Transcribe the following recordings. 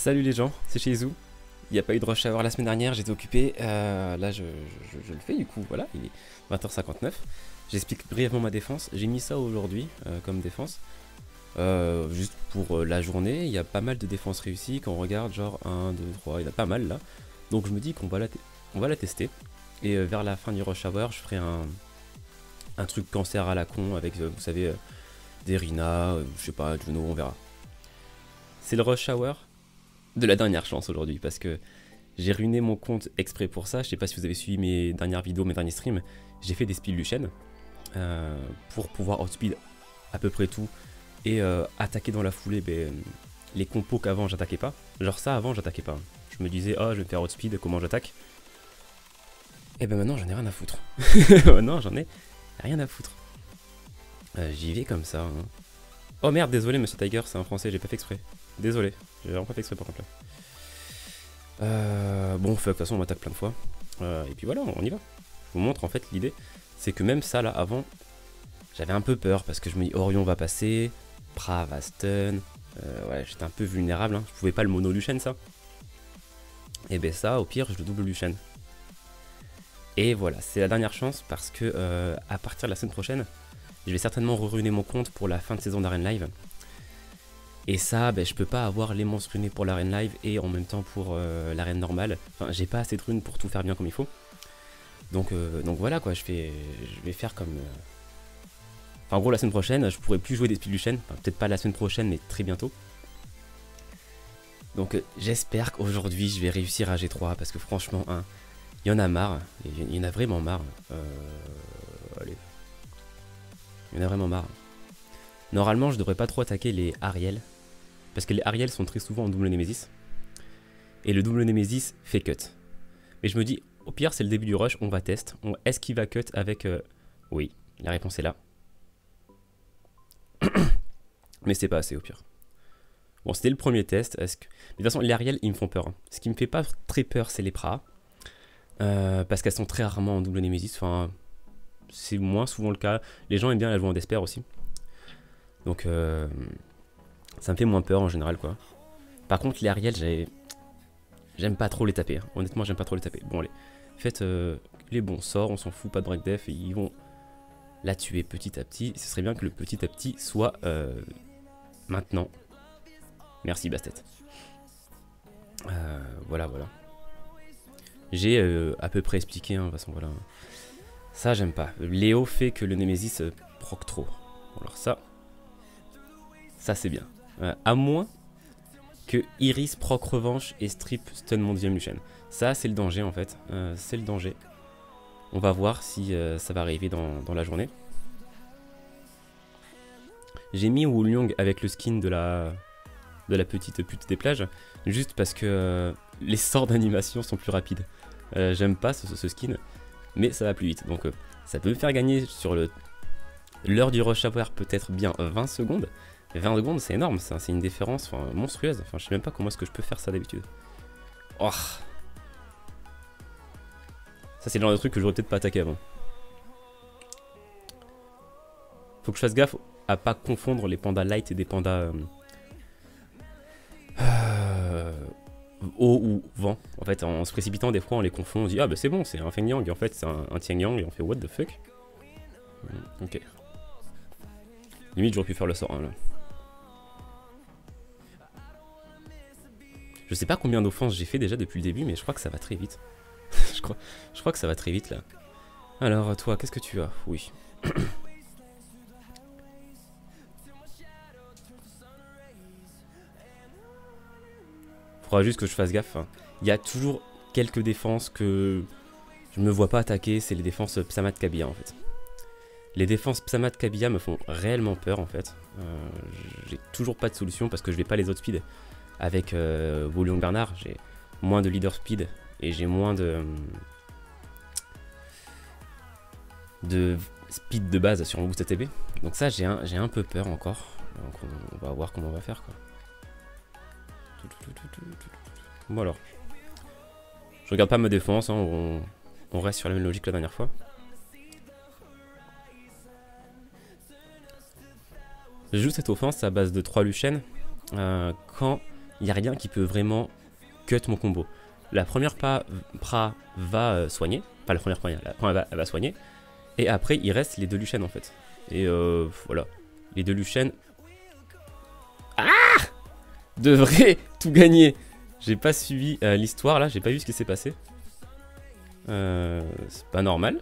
Salut les gens, c'est chez Izu. Il n'y a pas eu de rush hour la semaine dernière, j'étais occupé. Là, je le fais du coup, voilà, il est 20h59. J'explique brièvement ma défense. J'ai mis ça aujourd'hui comme défense. Juste pour la journée, il y a pas mal de défenses réussies. Quand on regarde, genre 1, 2, 3, il y en a pas mal là. Donc je me dis qu'on va la tester. Et vers la fin du rush hour, je ferai un truc cancer à la con avec, vous savez, des Rina, je sais pas, Juno, on verra. C'est le rush hour de la dernière chance aujourd'hui parce que j'ai ruiné mon compte exprès pour ça. Je sais pas si vous avez suivi mes dernières vidéos, mes derniers streams. J'ai fait des speeds Lucian pour pouvoir outspeed à peu près tout et attaquer dans la foulée les compos qu'avant j'attaquais pas. Genre ça avant j'attaquais pas. Je me disais oh je vais me faire outspeed, comment j'attaque. Et ben maintenant j'en ai rien à foutre. Non j'en ai rien à foutre. J'y vais comme ça. Hein. Oh merde désolé monsieur Tiger, c'est un français, j'ai pas fait exprès. Désolé, j'ai vraiment pas fait exprès par contre là. Bon, de toute façon, on m'attaque plein de fois. Et puis voilà, on y va. Je vous montre en fait l'idée. C'est que même ça là, avant, j'avais un peu peur parce que je me dis Orion va passer, Pra va stun. Ouais, j'étais un peu vulnérable. Hein. Je pouvais pas le mono Lucian ça. Et ben ça, au pire, je le double Lucian. Et voilà, c'est la dernière chance parce que à partir de la semaine prochaine, je vais certainement ruiner mon compte pour la fin de saison d'Arène Live. Et ça, ben, je peux pas avoir les monstres runés pour l'arène live et en même temps pour l'arène normale. Enfin, j'ai pas assez de runes pour tout faire bien comme il faut. Donc voilà quoi, je vais faire comme... Enfin en gros la semaine prochaine, je pourrai plus jouer des speed Lucian. Enfin, peut-être pas la semaine prochaine, mais très bientôt. Donc j'espère qu'aujourd'hui je vais réussir à G3 parce que franchement, hein, il y en a marre. Il y en a vraiment marre. Allez. Il y en a vraiment marre. Normalement, je devrais pas trop attaquer les Ariel. Parce que les Ariel sont très souvent en double Nemesis. Et le double Nemesis fait cut. Mais je me dis, au pire, c'est le début du rush, on va test. Est-ce qu'il va cut avec... Oui, la réponse est là. Mais c'est pas assez au pire. Bon, c'était le premier test. Mais de toute façon, les Ariel, ils me font peur. Hein. Ce qui me fait pas très peur, c'est les Pra. Parce qu'elles sont très rarement en double Nemesis. Enfin, c'est moins souvent le cas. Les gens aiment bien la jouer en Despair aussi. Donc, ça me fait moins peur en général, quoi. Par contre, les Ariel, j'aime pas trop les taper. Hein. Honnêtement, j'aime pas trop les taper. Bon, allez. Faites les bons sorts, on s'en fout, pas de break def. Et ils vont la tuer petit à petit. Ce serait bien que le petit à petit soit maintenant. Merci, Bastet. Voilà, voilà. J'ai à peu près expliqué, hein, de toute façon, voilà. Ça, j'aime pas. Léo fait que le Nemesis proc trop. Alors ça c'est bien. À moins que Iris proc revanche et strip stun mon deuxième Lucian. Ça c'est le danger en fait. C'est le danger. On va voir si ça va arriver dans la journée. J'ai mis Wulyong avec le skin de la petite pute des plages. Juste parce que les sorts d'animation sont plus rapides. J'aime pas ce skin. Mais ça va plus vite. Donc ça peut me faire gagner sur l'heure du rush hour peut-être bien 20 secondes. 20 secondes, c'est énorme, c'est une différence monstrueuse. Enfin, je sais même pas comment est-ce que je peux faire ça d'habitude. Oh. Ça, c'est le genre de truc que j'aurais peut-être pas attaqué avant. Faut que je fasse gaffe à pas confondre les pandas light et des pandas eau ou vent. En fait, en se précipitant, des fois, on les confond. On dit ah bah c'est bon, c'est un Feng Yang. Et en fait, c'est un Tian Yang. Et on fait what the fuck. Ok. Limite, j'aurais pu faire le sort 1 là. Je sais pas combien d'offenses j'ai fait déjà depuis le début, mais je crois que ça va très vite. je crois que ça va très vite là. Alors toi, qu'est-ce que tu as? Oui. Faudra juste que je fasse gaffe. Hein. Il y a toujours quelques défenses que je me vois pas attaquer, c'est les défenses Psamat Kabia en fait. Les défenses Psamat Kabia me font réellement peur en fait. J'ai toujours pas de solution parce que je vais pas les autres speed. Avec Wulyong Bernard, j'ai moins de leader speed et j'ai moins de speed de base sur mon boost ATB. Donc ça, j'ai un peu peur encore. Donc on va voir comment on va faire quoi. Bon alors. Je regarde pas ma défense, hein, on reste sur la même logique que la dernière fois. Je joue cette offense à base de 3 Lucian. Quand il n'y a rien qui peut vraiment cut mon combo. La première pra va soigner, pas la première pra, la première elle va soigner, et après il reste les deux Luchen en fait. Et voilà, les deux Luchen devraient tout gagner. J'ai pas suivi l'histoire là, j'ai pas vu ce qui s'est passé. C'est pas normal.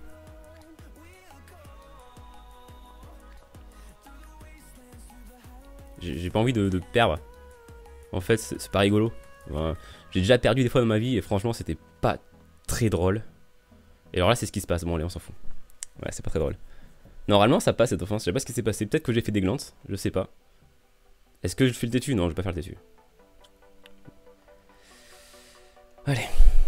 J'ai pas envie de perdre. En fait, c'est pas rigolo. Enfin, j'ai déjà perdu des fois dans ma vie et franchement, c'était pas très drôle. Et alors là, c'est ce qui se passe. Bon, allez, on s'en fout. Ouais, c'est pas très drôle. Normalement, ça passe cette offense. Je sais pas ce qui s'est passé. Peut-être que j'ai fait des glances. Je sais pas. Est-ce que je fais le têtu? Non, je vais pas faire le têtu. Allez.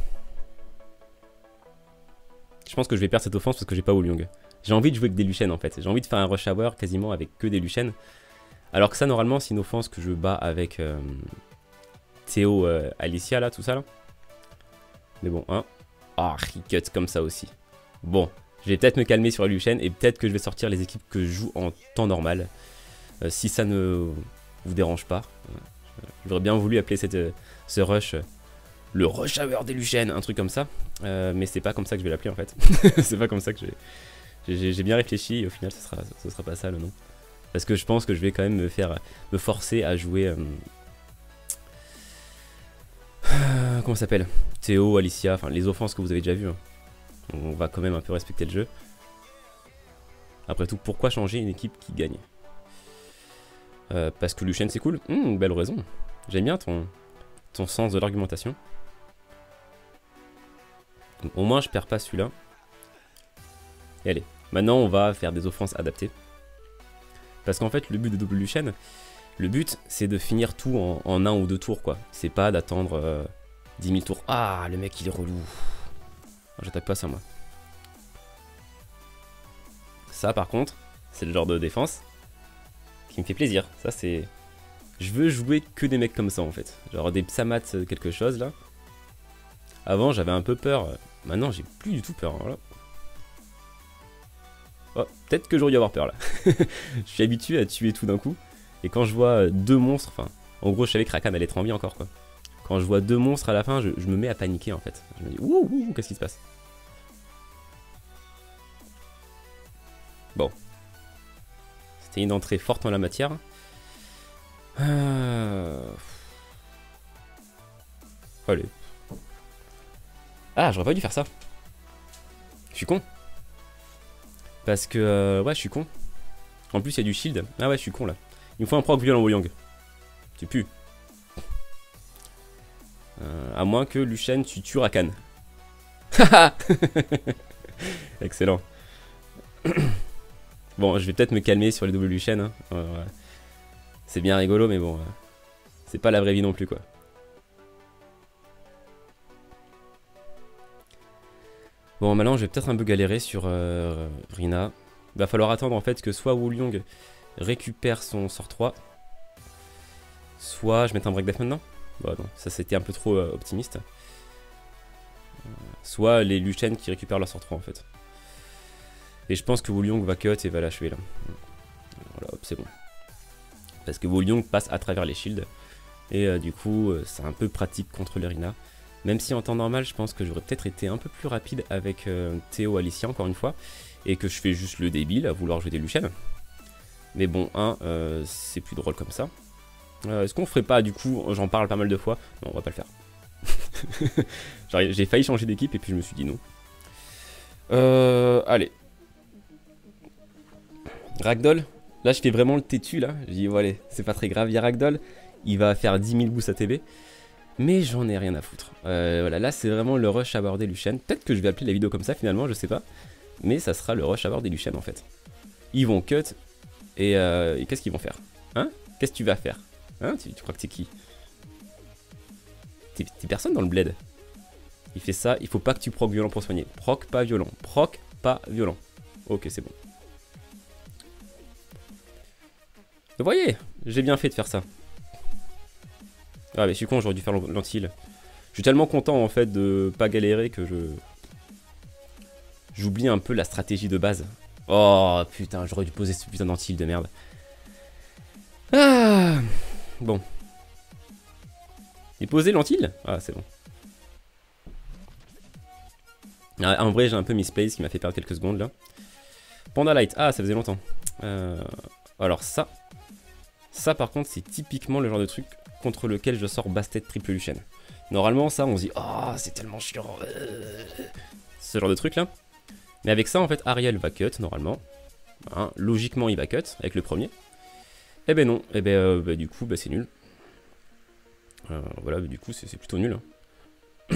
Je pense que je vais perdre cette offense parce que j'ai pas Wulyong. J'ai envie de jouer avec des Luchen en fait. J'ai envie de faire un rush hour quasiment avec que des Luchen. Alors que ça, normalement, c'est une offense que je bats avec Théo, Alicia, là, tout ça, là. Mais bon, hein. Ah, il cut comme ça aussi. Bon, je vais peut-être me calmer sur Luchen et peut-être que je vais sortir les équipes que je joue en temps normal. Si ça ne vous dérange pas. J'aurais bien voulu appeler ce rush le rush hour des Luchen, un truc comme ça. Mais c'est pas comme ça que je vais l'appeler, en fait. C'est pas comme ça que je vais... J'ai bien réfléchi et au final, ce sera pas ça, le nom. Parce que je pense que je vais quand même me forcer à jouer... comment ça s'appelle? Théo, Alicia, enfin les offenses que vous avez déjà vues. Hein. On va quand même un peu respecter le jeu. Après tout, pourquoi changer une équipe qui gagne? Parce que Luchen c'est cool. Belle raison. J'aime bien ton sens de l'argumentation. Au moins je perds pas celui-là. Et allez, maintenant on va faire des offenses adaptées. Parce qu'en fait, le but de double Luchen, le but, c'est de finir tout en 1 ou 2 tours, quoi. C'est pas d'attendre 10 000 tours. Ah, le mec, il est relou. J'attaque pas ça, moi. Ça, par contre, c'est le genre de défense qui me fait plaisir. Ça, c'est... Je veux jouer que des mecs comme ça, en fait. Genre des Psamat quelque chose, là. Avant, j'avais un peu peur. Maintenant, j'ai plus du tout peur, voilà. Oh, peut-être que j'aurais dû avoir peur là. Je suis habitué à tuer tout d'un coup. Et quand je vois deux monstres, enfin, en gros, je savais que Rakan allait être en vie encore quoi. Quand je vois deux monstres à la fin, je me mets à paniquer en fait. Je me dis, ouh, qu'est-ce qui se passe? Bon. C'était une entrée forte en la matière. Allez. Ah, j'aurais pas dû faire ça. Je suis con. Parce que, ouais, je suis con. En plus, il y a du shield. Ah ouais, je suis con, là. Il me faut un proc violent Wulyong. Tu pues. À moins que Luchen, tu tues Rakan. Excellent. Bon, je vais peut-être me calmer sur les doubles Luchen. Hein. Ouais. C'est bien rigolo, mais bon. C'est pas la vraie vie non plus, quoi. Bon, maintenant, je vais peut-être un peu galérer sur Rina. Il va falloir attendre, en fait, que soit Wulyong récupère son sort 3, soit je mette un break death maintenant. Bon, non, ça, c'était un peu trop optimiste. Soit les Luchen qui récupèrent leur sort 3, en fait. Et je pense que Wulyong va cut et va l'achever, là. Voilà, hop, c'est bon. Parce que Wulyong passe à travers les shields. Et du coup, c'est un peu pratique contre les Rina. Même si en temps normal, je pense que j'aurais peut-être été un peu plus rapide avec Théo Alicia, encore une fois. Et que je fais juste le débile à vouloir jouer des Luchen. Mais bon, c'est plus drôle comme ça. Est-ce qu'on ferait pas, du coup, j'en parle pas mal de fois. Non, on va pas le faire. J'ai failli changer d'équipe et puis je me suis dit non. Allez. Ragdoll. Là, je fais vraiment le têtu, là. Je dis, bon, allez, c'est pas très grave. Il y a Ragdoll. Il va faire 10 000 boosts à TB. Mais j'en ai rien à foutre. Voilà, là, c'est vraiment le rush à des Luchen. Peut-être que je vais appeler la vidéo comme ça, finalement, je sais pas. Mais ça sera le rush à des Luchen, en fait. Ils vont cut. Et qu'est-ce qu'ils vont faire? Hein? Qu'est-ce que tu vas faire? Hein? Tu crois que t'es qui? T'es personne dans le bled. Il fait ça. Il faut pas que tu proc violent pour soigner. Proc, pas violent. Proc, pas violent. Ok, c'est bon. Vous voyez, j'ai bien fait de faire ça. Ah mais je suis con, j'aurais dû faire l'anti-heal. Je suis tellement content en fait de pas galérer que j'oublie un peu la stratégie de base. Oh putain, j'aurais dû poser ce putain d'anti-heal de merde. Ah bon. Et poser l'antille. Ah, c'est bon. Ah, en vrai, j'ai un peu misplace qui m'a fait perdre quelques secondes là. Panda Light. Ah, ça faisait longtemps. Alors ça. Ça, par contre, c'est typiquement le genre de truc contre lequel je sors Bastet triple Lucian. Normalement, ça, on se dit, oh, c'est tellement chiant. Ce genre de truc là. Mais avec ça, en fait, Ariel va cut, normalement. Hein, logiquement, il va cut avec le premier. Eh ben non. Eh ben, du coup, bah, c'est nul. Voilà, du coup, c'est plutôt nul. Hein.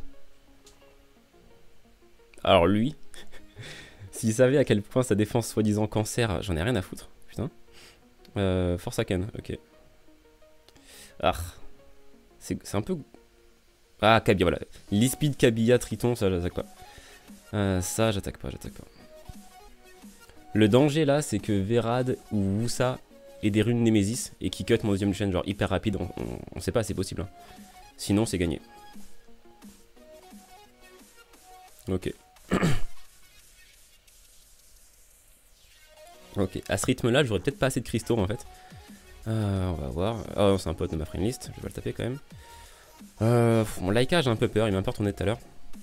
Alors lui, s'il savait à quel point sa défense soi-disant cancer, j'en ai rien à foutre. Putain. Force Aken, ok. Ah. C'est un peu... Ah, Kabia, voilà. Lispide, Kabia, Triton, ça, j'attaque pas. Ça, j'attaque pas. Le danger, là, c'est que Verad ou Wusa aient des runes Nemesis et qui cut mon deuxième chaîne, genre hyper rapide. On sait pas, c'est possible. Hein. Sinon, c'est gagné. Ok. Ok, à ce rythme-là, j'aurais peut-être pas assez de cristaux, en fait. On va voir. Oh, c'est un pote de ma friendlist, je vais le taper quand même. Mon Laika, j'ai un peu peur, il m'a un peu retourné tout à l'heure.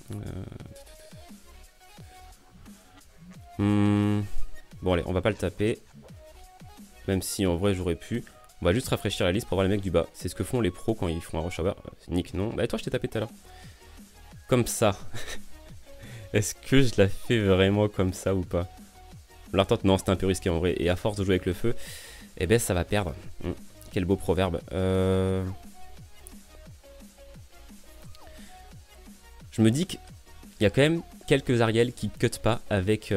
Bon, allez, on va pas le taper. Même si en vrai, j'aurais pu. On va juste rafraîchir la liste pour voir les mecs du bas. C'est ce que font les pros quand ils font un rush hour. Nick, non. Bah, toi, je t'ai tapé tout à l'heure. Comme ça. Est-ce que je la fais vraiment comme ça ou pas? L'artente, non, c'était un peu risqué en vrai. Et à force de jouer avec le feu, eh ben, ça va perdre. Quel beau proverbe. Je me dis qu'il y a quand même quelques Ariel qui cut pas avec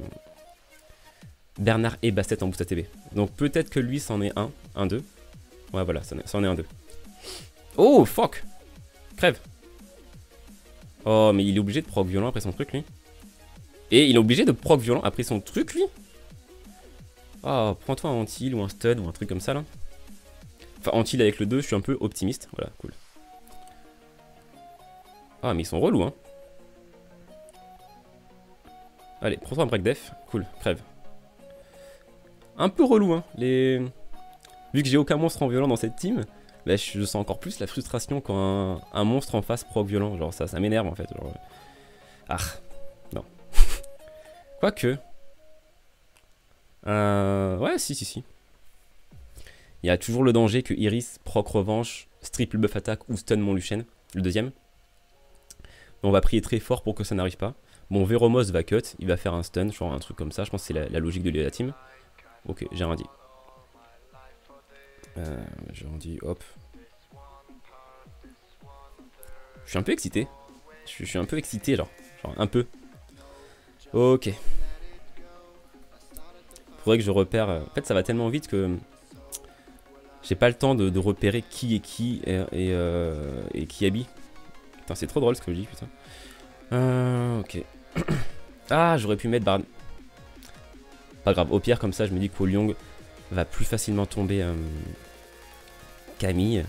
Bernard et Bastet en boost ATB. Donc peut-être que lui, c'en est un, deux. Ouais, voilà, c'en est un, deux. Oh, fuck! Crève! Oh, mais il est obligé de proc violent après son truc, lui. Et il est obligé de proc violent après son truc, lui. Oh, prends-toi un anti-heal ou un stun ou un truc comme ça, là. Enfin, anti-heal avec le 2, je suis un peu optimiste. Voilà, cool. Ah, mais ils sont relous, hein. Allez, prends-toi un break def. Cool, crève. Un peu relou, hein. Vu que j'ai aucun monstre en violent dans cette team, bah, je sens encore plus la frustration quand un monstre en face proc violent. Genre, ça m'énerve, en fait. Genre... Ah, non. Quoique. Ouais, si. Il y a toujours le danger que Iris proc revanche, triple buff attaque ou stun mon Lucian, le deuxième. On va prier très fort pour que ça n'arrive pas. Bon, Veromos va cut, il va faire un stun, genre un truc comme ça. Je pense que c'est la logique de la team. Ok, j'ai rien dit. J'ai rien dit, hop. Je suis un peu excité. Je suis un peu excité, genre un peu. Ok. Faudrait que je repère... En fait, ça va tellement vite que... J'ai pas le temps de repérer qui est qui et qui habille. Putain, c'est trop drôle ce que je dis, putain. Ok. Ah, j'aurais pu mettre Bard. Pas grave, au pire, comme ça, je me dis que Lyong va plus facilement tomber Camille.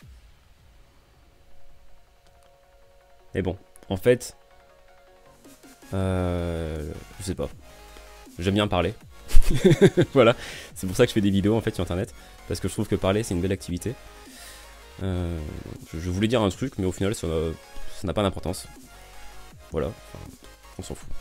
Mais bon, en fait... je sais pas. J'aime bien parler. Voilà, c'est pour ça que je fais des vidéos en fait sur internet. Parce que je trouve que parler c'est une belle activité. Je voulais dire un truc, mais au final ça n'a pas d'importance. Voilà, enfin, on s'en fout.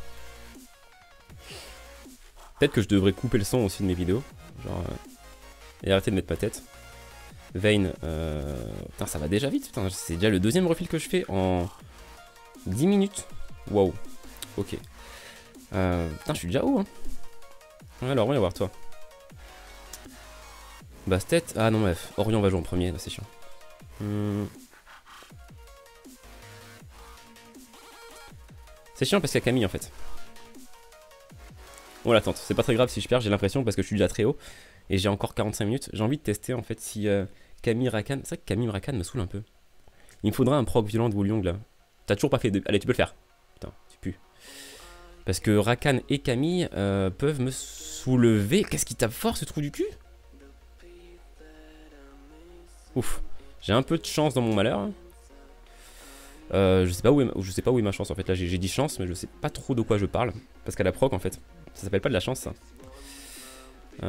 Peut-être que je devrais couper le son aussi de mes vidéos. Genre, et arrêter de mettre ma tête. Vayne, putain, ça va déjà vite. C'est déjà le deuxième refill que je fais en 10 minutes. Waouh, ok. Putain, je suis déjà haut, hein. Alors, on va voir toi. Bastet. Ah non, bref. Orion va jouer en premier, là, c'est chiant. C'est chiant parce qu'il y a Camille en fait. On l'attente. C'est pas très grave si je perds, j'ai l'impression, parce que je suis déjà très haut. Et j'ai encore 45 minutes. J'ai envie de tester en fait si Camille Rakan. C'est vrai que Camille Rakan me saoule un peu. Il me faudra un proc violent de Wulyong là. T'as toujours pas fait de. Allez, tu peux le faire. Putain, tu pues. Parce que Rakan et Camille peuvent me soulever. Qu'est-ce qui tape fort ce trou du cul? Ouf. J'ai un peu de chance dans mon malheur. Je sais pas où est ma chance en fait. Là j'ai dit chance, mais je sais pas trop de quoi je parle. Parce qu'à la proc en fait. Ça s'appelle pas de la chance ça.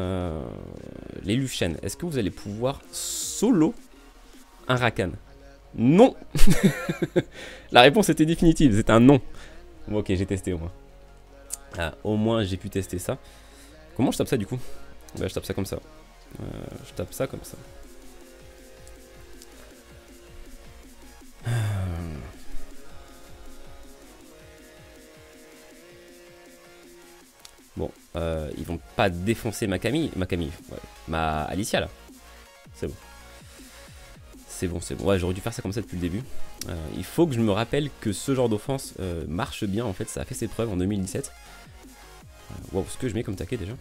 Les Lucian. Est-ce que vous allez pouvoir solo un Rakan? Non. La réponse était définitive, c'est un non. Bon, ok, j'ai testé au moins. Ah, au moins j'ai pu tester ça. Comment je tape ça du coup? Bah je tape ça comme ça. Je tape ça comme ça. Bon, ils vont pas défoncer ma Camille, ouais, ma Alicia là. C'est bon. C'est bon, c'est bon. Ouais, j'aurais dû faire ça comme ça depuis le début. Il faut que je me rappelle que ce genre d'offense marche bien en fait, ça a fait ses preuves en 2017. Wow, ce que je mets comme taquet déjà.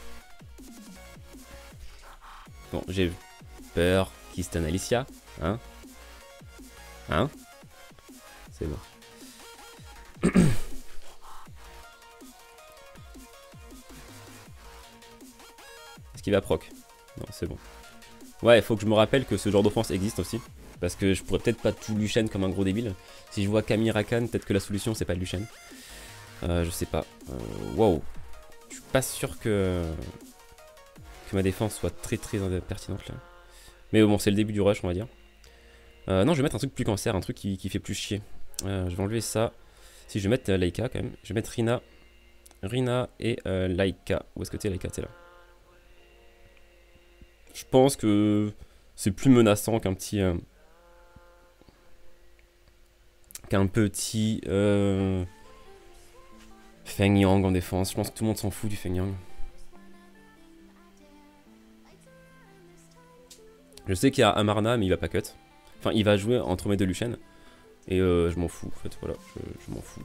Bon, j'ai peur qu'il stun Alicia, hein. Hein. C'est bon. Est-ce qu'il va proc? Non, c'est bon. Ouais, il faut que je me rappelle que ce genre d'offense existe aussi. Parce que je pourrais peut-être pas tout Lucian comme un gros débile. Si je vois Camille Rakan, peut-être que la solution c'est pas de Lucian. Je sais pas. Wow. Je suis pas sûr que ma défense soit très pertinente là. Mais bon, c'est le début du rush, on va dire. Non, je vais mettre un truc plus cancer, un truc qui fait plus chier. Je vais enlever ça. Si je vais mettre Laika quand même. Je vais mettre Rina et Laika. Où est-ce que t'es Laika? T'es là. Je pense que c'est plus menaçant qu'un petit... Feng Yang en défense. Je pense que tout le monde s'en fout du Feng Yang. Je sais qu'il y a Amarna, mais il va pas cut. Enfin, il va jouer entre mes deux Lucian. Et je m'en fous, en fait. Voilà, je m'en fous.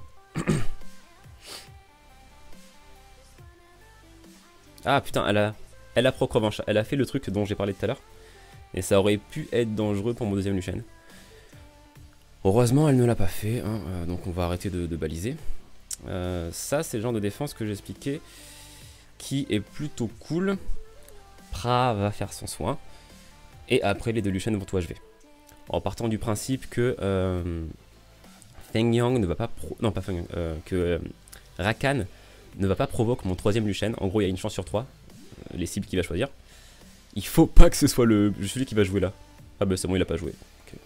Ah putain, elle a proc revanche. Elle a fait le truc dont j'ai parlé tout à l'heure. Et ça aurait pu être dangereux pour mon deuxième Lucian. Heureusement, elle ne l'a pas fait. Hein, donc on va arrêter de baliser. Ça, c'est le genre de défense que j'expliquais qui est plutôt cool. Pra va faire son soin. Et après, les deux Lucian vont tout achever. En partant du principe que Feng Yang ne va pas non, pas Feng Yang. Que Rakan ne va pas provoquer mon troisième Lucian. En gros, il y a une chance sur 3. Les cibles qu'il va choisir. Il faut pas que ce soit celui qui va jouer là. Ah bah c'est bon, il a pas joué. Okay.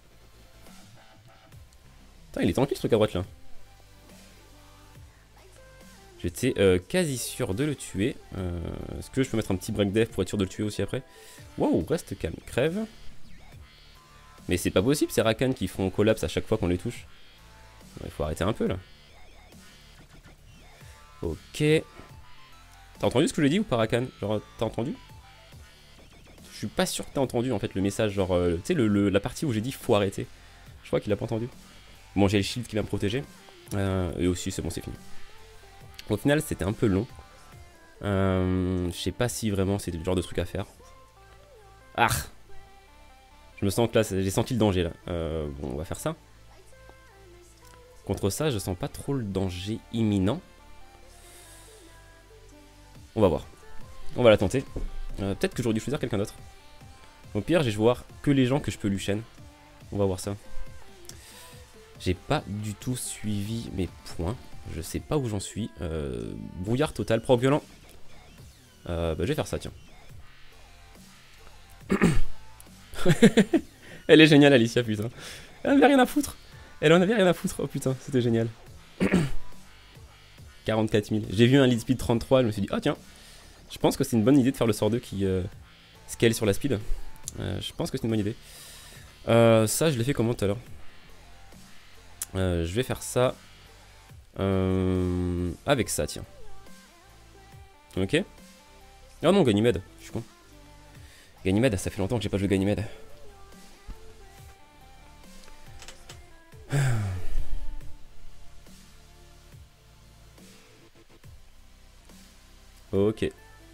Putain, il est tranquille ce truc à droite là. J'étais quasi sûr de le tuer. Est-ce que je peux mettre un petit break dev pour être sûr de le tuer aussi après? Wow, reste calme, crève. Mais c'est pas possible, c'est Rakan qui font collapse à chaque fois qu'on les touche. Il faut arrêter un peu là. Ok. T'as entendu ce que j'ai dit ou pas Rakan? Genre, t'as entendu? Je suis pas sûr que t'as entendu en fait le message, genre, tu sais, la partie où j'ai dit faut arrêter. Je crois qu'il a pas entendu. Bon, j'ai le shield qui va me protéger. Et aussi, c'est bon, c'est fini. Au final, c'était un peu long. Je sais pas si vraiment c'est le genre de truc à faire. Ah! Je me sens que là, j'ai senti le danger là. Bon, on va faire ça. Contre ça, je sens pas trop le danger imminent. On va voir. On va la tenter. Peut-être que j'aurais dû choisir quelqu'un d'autre. Au pire, je vais voir que les gens que je peux Lucian. On va voir ça. J'ai pas du tout suivi mes points. Je sais pas où j'en suis. Brouillard total, proc violent. Bah, je vais faire ça, tiens. Elle est géniale, Alicia, putain. Elle en avait rien à foutre. Elle en avait rien à foutre. Oh putain, c'était génial. 44 000. J'ai vu un lead speed 33, je me suis dit, ah tiens. Je pense que c'est une bonne idée de faire le sort 2 qui scale sur la speed. Je pense que c'est une bonne idée. Ça, je l'ai fait comment tout à l'heure? Je vais faire ça avec ça, tiens. Ok. Oh non, Ganymede, je suis con. Ganymede, ça fait longtemps que j'ai pas joué Ganymede. Ok.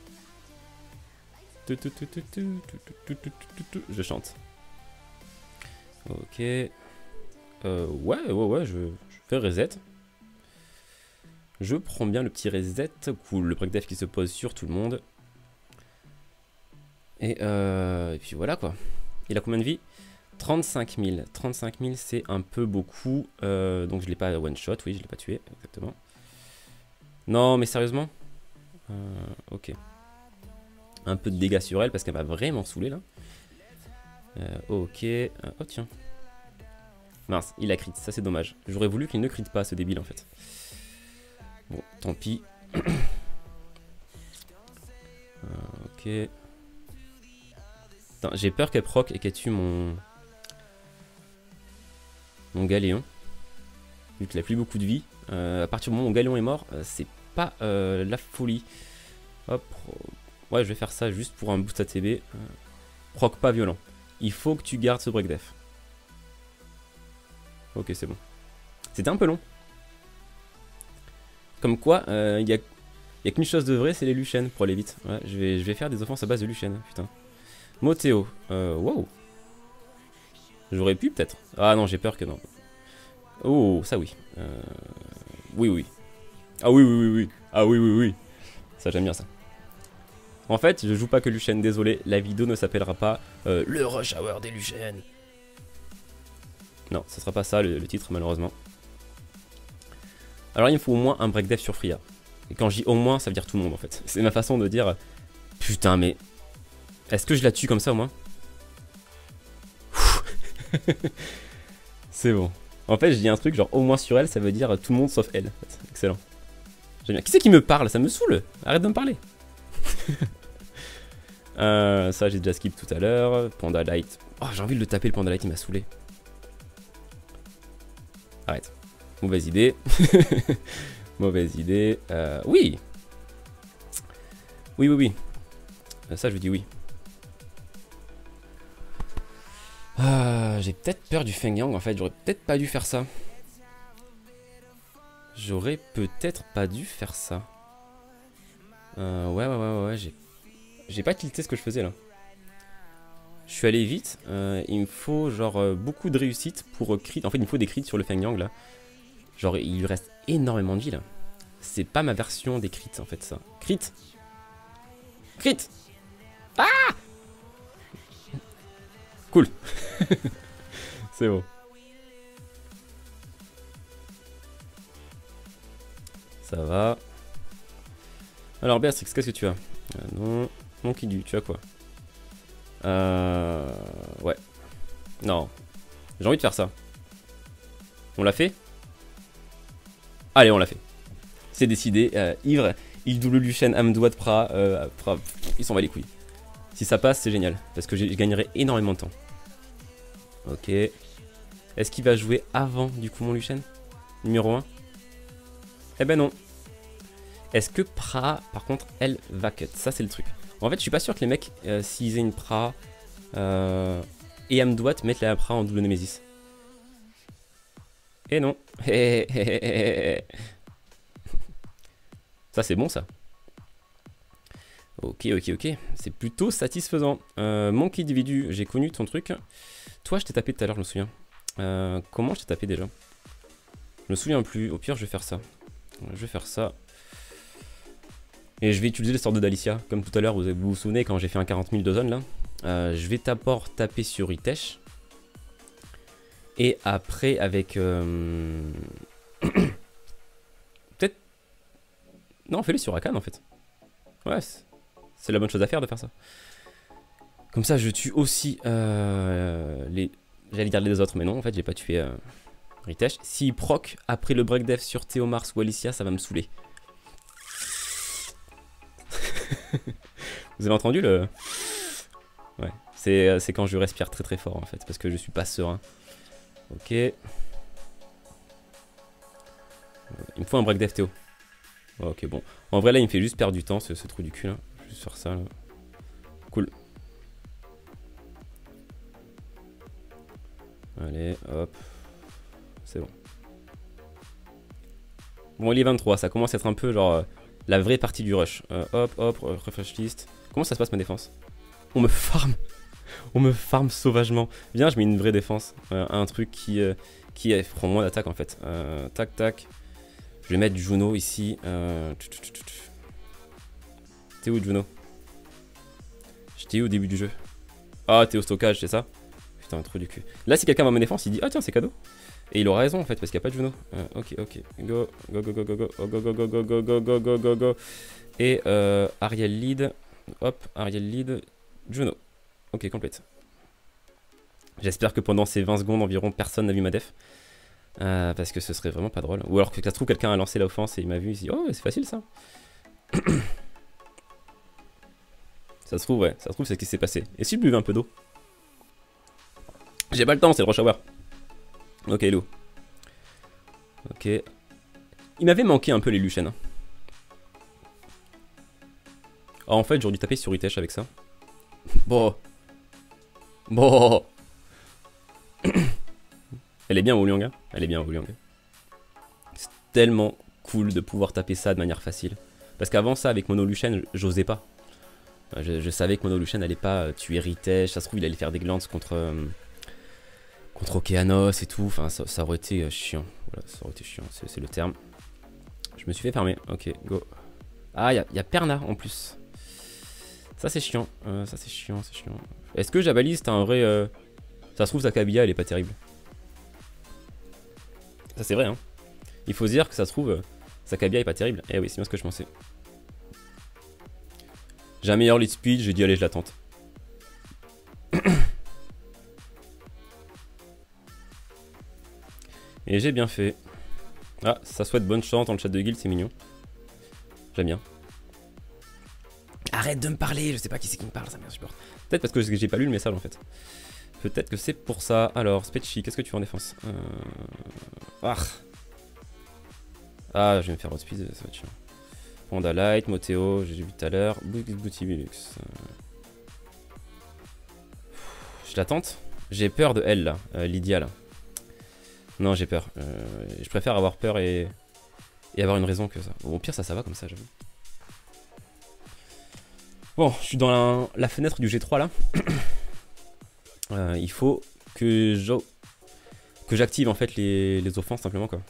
Je chante. Ok. Ouais, je fais reset. Je prends bien le petit reset. Cool, le breakdev qui se pose sur tout le monde. Et puis voilà quoi. Il a combien de vie? 35 000. 35 000, c'est un peu beaucoup. Donc je l'ai pas one shot, oui, je l'ai pas tué, exactement. Non, mais sérieusement? Ok. Un peu de dégâts sur elle parce qu'elle m'a vraiment saoulé là. Ok. Oh tiens. Mince, il a crit, ça c'est dommage. J'aurais voulu qu'il ne crit pas ce débile en fait. Bon, tant pis. Ok. J'ai peur qu'elle proc et qu'elle tue mon Galéon. Vu qu'il a plus beaucoup de vie. À partir du moment où mon Galéon est mort, c'est pas la folie. Hop. Ouais, je vais faire ça juste pour un boost ATB. Proc pas violent. Il faut que tu gardes ce break def. Ok, c'est bon. C'était un peu long. Comme quoi, il y a qu'une chose de vrai, c'est les Luciennes pour aller vite. Ouais, je vais faire des offenses à base de Luciennes, putain. Moteo. Wow. J'aurais pu peut-être. Ah non, j'ai peur que non. Oh, ça oui. Oui, oui. Ah oui, oui, oui, oui. Ah oui, oui, oui. Ça, j'aime bien ça. En fait, je joue pas que Lucienne, désolé. La vidéo ne s'appellera pas le Rush Hour des Luciennes. Non, ce sera pas ça le titre, malheureusement. Alors, il me faut au moins un break def sur Freya. Et quand je dis au moins, ça veut dire tout le monde en fait. C'est ma façon de dire putain, mais est-ce que je la tue comme ça au moins? C'est bon. En fait, je dis un truc genre au moins sur elle, ça veut dire tout le monde sauf elle. En fait. Excellent. J'aime bien. Qui c'est qui me parle? Ça me saoule. Arrête de me parler. Ça, j'ai déjà skip tout à l'heure. Panda Light. Oh, j'ai envie de le taper, le Panda Light, il m'a saoulé. Arrête. Mauvaise idée. Mauvaise idée. Oui. Oui, oui, oui. Ça, je vous dis oui. J'ai peut-être peur du Feng Yang en fait. J'aurais peut-être pas dû faire ça. J'aurais peut-être pas dû faire ça. Ouais. J'ai pas tilté ce que je faisais là. Je suis allé vite. Il me faut genre beaucoup de réussite pour crit. En fait, il me faut des crits sur le Feng Yang là. Genre, il lui reste énormément de vie là. C'est pas ma version des crits en fait, ça. Crit. Crit. Ah! Cool. C'est bon. Ça va. Alors, Béatrix, qu'est-ce que tu as? Non. Mon Kidu, tu as quoi? Ouais. Non. J'ai envie de faire ça. On l'a fait? Allez, on l'a fait. C'est décidé. Ivre, il double Lucienne, Amdoua de Pra. Il s'en va les couilles. Si ça passe, c'est génial. Parce que je gagnerai énormément de temps. Ok. Est-ce qu'il va jouer avant, du coup, mon Lucienne? Numéro 1? Eh ben non. Est-ce que Pra, par contre, elle va cut? Ça, c'est le truc. En fait, je suis pas sûr que les mecs, s'ils aient une Pra et Amdoua, mettent la Pra en double Némésis. Et non. Ça, c'est bon, ça. Ok. C'est plutôt satisfaisant. Mon individu, j'ai connu ton truc. Toi, je t'ai tapé tout à l'heure, je me souviens. Comment je t'ai tapé déjà? Je me souviens plus. Au pire, je vais faire ça. Je vais faire ça. Et je vais utiliser le sort de Dalicia. Comme tout à l'heure, vous vous souvenez quand j'ai fait un 40 000 de zone là. Je vais d'abord taper sur Itesh. Et après, avec... peut-être... Non, fais-le sur Rakan en fait. Ouais, c'est la bonne chose à faire de faire ça. Comme ça, je tue aussi les... J'allais dire les autres, mais non, en fait, j'ai pas tué Ritesh. S'il proc après le break def sur Théomars ou Alicia, ça va me saouler. Vous avez entendu le... Ouais, c'est quand je respire très très fort en fait, parce que je suis pas serein. Ok. Il me faut un break def Théo. Ok, bon. En vrai, là, il me fait juste perdre du temps, ce trou du cul là. Je vais juste faire ça là. Cool. Allez, hop. C'est bon. Bon, il est 23, ça commence à être un peu genre la vraie partie du rush. Hop, refresh list. Comment ça se passe ma défense? On me farm. On me farm sauvagement. Bien, je mets une vraie défense. Un truc qui prend moins d'attaque en fait. Tac. Je vais mettre Juno ici. T'es où Juno? J'étais où au début du jeu? Ah, t'es au stockage, c'est ça? Putain, trop du cul. Là, si quelqu'un va me défense, il dit ah tiens, c'est cadeau. Et il aura raison en fait, parce qu'il n'y a pas de Juno. Ok. Go. Et Ariel lead. Hop, Ariel lead. Juno. Ok, complète. J'espère que pendant ces 20 secondes environ, personne n'a vu ma def. Parce que ce serait vraiment pas drôle. Ou alors que ça se trouve, quelqu'un a lancé l'offense et il m'a vu, il s'est dit, oh, c'est facile ça. Ça se trouve, ouais, ça se trouve, c'est ce qui s'est passé. Et si je buvais un peu d'eau? J'ai pas le temps, c'est le rush hour. Ok, Lou. Ok. Il m'avait manqué un peu les Luchen. Hein. Ah, en fait, j'aurais dû taper sur Itesh avec ça. Bon. Bon. Elle est bien Wuliang. Elle est bien Wuliang. C'est tellement cool de pouvoir taper ça de manière facile. Parce qu'avant ça, avec Mono Luchen, j'osais pas. Je savais que Mono Luchen allait pas tuer Itesh. Ça se trouve, il allait faire des glances contre Okeanos et tout. Enfin, ça aurait été chiant. Voilà, ça aurait été chiant, c'est le terme. Je me suis fait farmer. Ok, go. Ah, il y a Perna en plus. Ça, c'est chiant. Ça, c'est chiant, c'est chiant. Est-ce que Jabalise, t'as un vrai... Ça se trouve, sa Kabia, elle est pas terrible. Ça, c'est vrai, hein. Il faut se dire que ça se trouve, sa Kabia est pas terrible. Eh oui, c'est bien ce que je pensais. J'ai un meilleur lead speed, j'ai dit, allez, je la tente. Et j'ai bien fait. Ah, ça souhaite bonne chance dans le chat de guild, c'est mignon. J'aime bien. Arrête de me parler, je sais pas qui c'est qui me parle, ça m'insupporte. Peut-être parce que j'ai pas lu le message en fait. Peut-être que c'est pour ça. Alors, Spetchy, qu'est-ce que tu fais en défense? Ah, je vais me faire outspeed, ça va être chiant. Panda Light, Moteo, j'ai vu tout à l'heure. Booty Bulux. Je la tente. J'ai peur de elle là, Lydia là. Non, j'ai peur. Je préfère avoir peur et avoir une raison que ça. Bon, au pire, ça va comme ça, j'avoue. Bon, je suis dans la fenêtre du G3 là. Il faut que j'active en fait les offenses simplement quoi.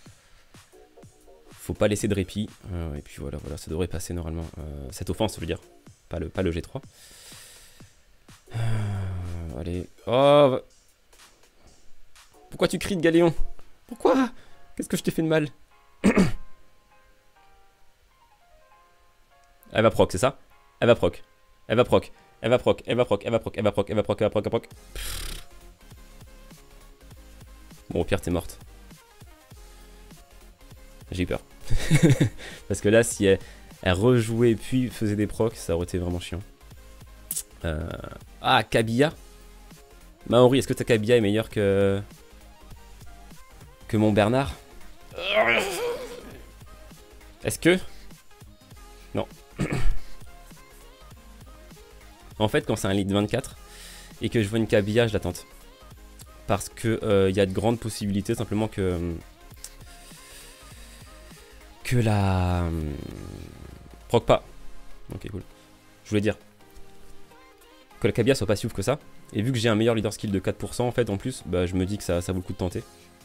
Faut pas laisser de répit. Et puis voilà, ça devrait passer normalement. Cette offense, je veux dire. Pas le G3. Allez. Oh! Pourquoi tu cries de Galéon? Pourquoi? Qu'est-ce que je t'ai fait de mal? Elle va proc, c'est ça? Elle va proc. Elle va proc. Elle va proc. Elle va proc. Elle va proc. Elle va proc. Elle va proc. Elle va proc. Elle va proc. Bon, au pire, t'es morte. J'ai eu peur. Parce que là, si elle rejouait puis faisait des procs, ça aurait été vraiment chiant. Ah, Kabia. Maori, est-ce que ta Kabia est meilleure que mon Bernard? Est-ce que... Non. En fait, quand c'est un lead 24 et que je vois une Kabia, je la tente. Parce que y a de grandes possibilités simplement que la... proc pas. Ok, cool. Je voulais dire que la Kabia soit pas si ouf que ça. Et vu que j'ai un meilleur leader skill de 4% en fait en plus, bah je me dis que ça vaut le coup de tenter.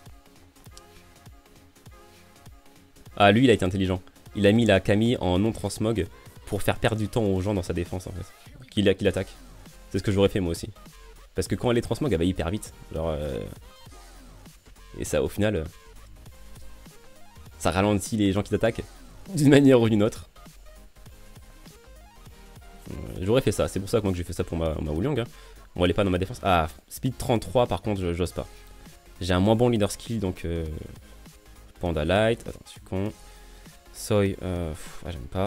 Ah, lui il a été intelligent. Il a mis la Camille en non-transmog pour faire perdre du temps aux gens dans sa défense en fait. Qu'il attaque. C'est ce que j'aurais fait moi aussi. Parce que quand elle est transmog, elle va hyper vite. Genre, et ça au final, ça ralentit les gens qui t'attaquent d'une manière ou d'une autre. J'aurais fait ça, c'est pour ça que moi que j'ai fait ça pour ma Wuliang. Hein. On allait pas dans ma défense. Ah, speed 33 par contre, j'ose pas. J'ai un moins bon leader skill donc... Panda Light, attends, je suis con. Soy, j'aime pas.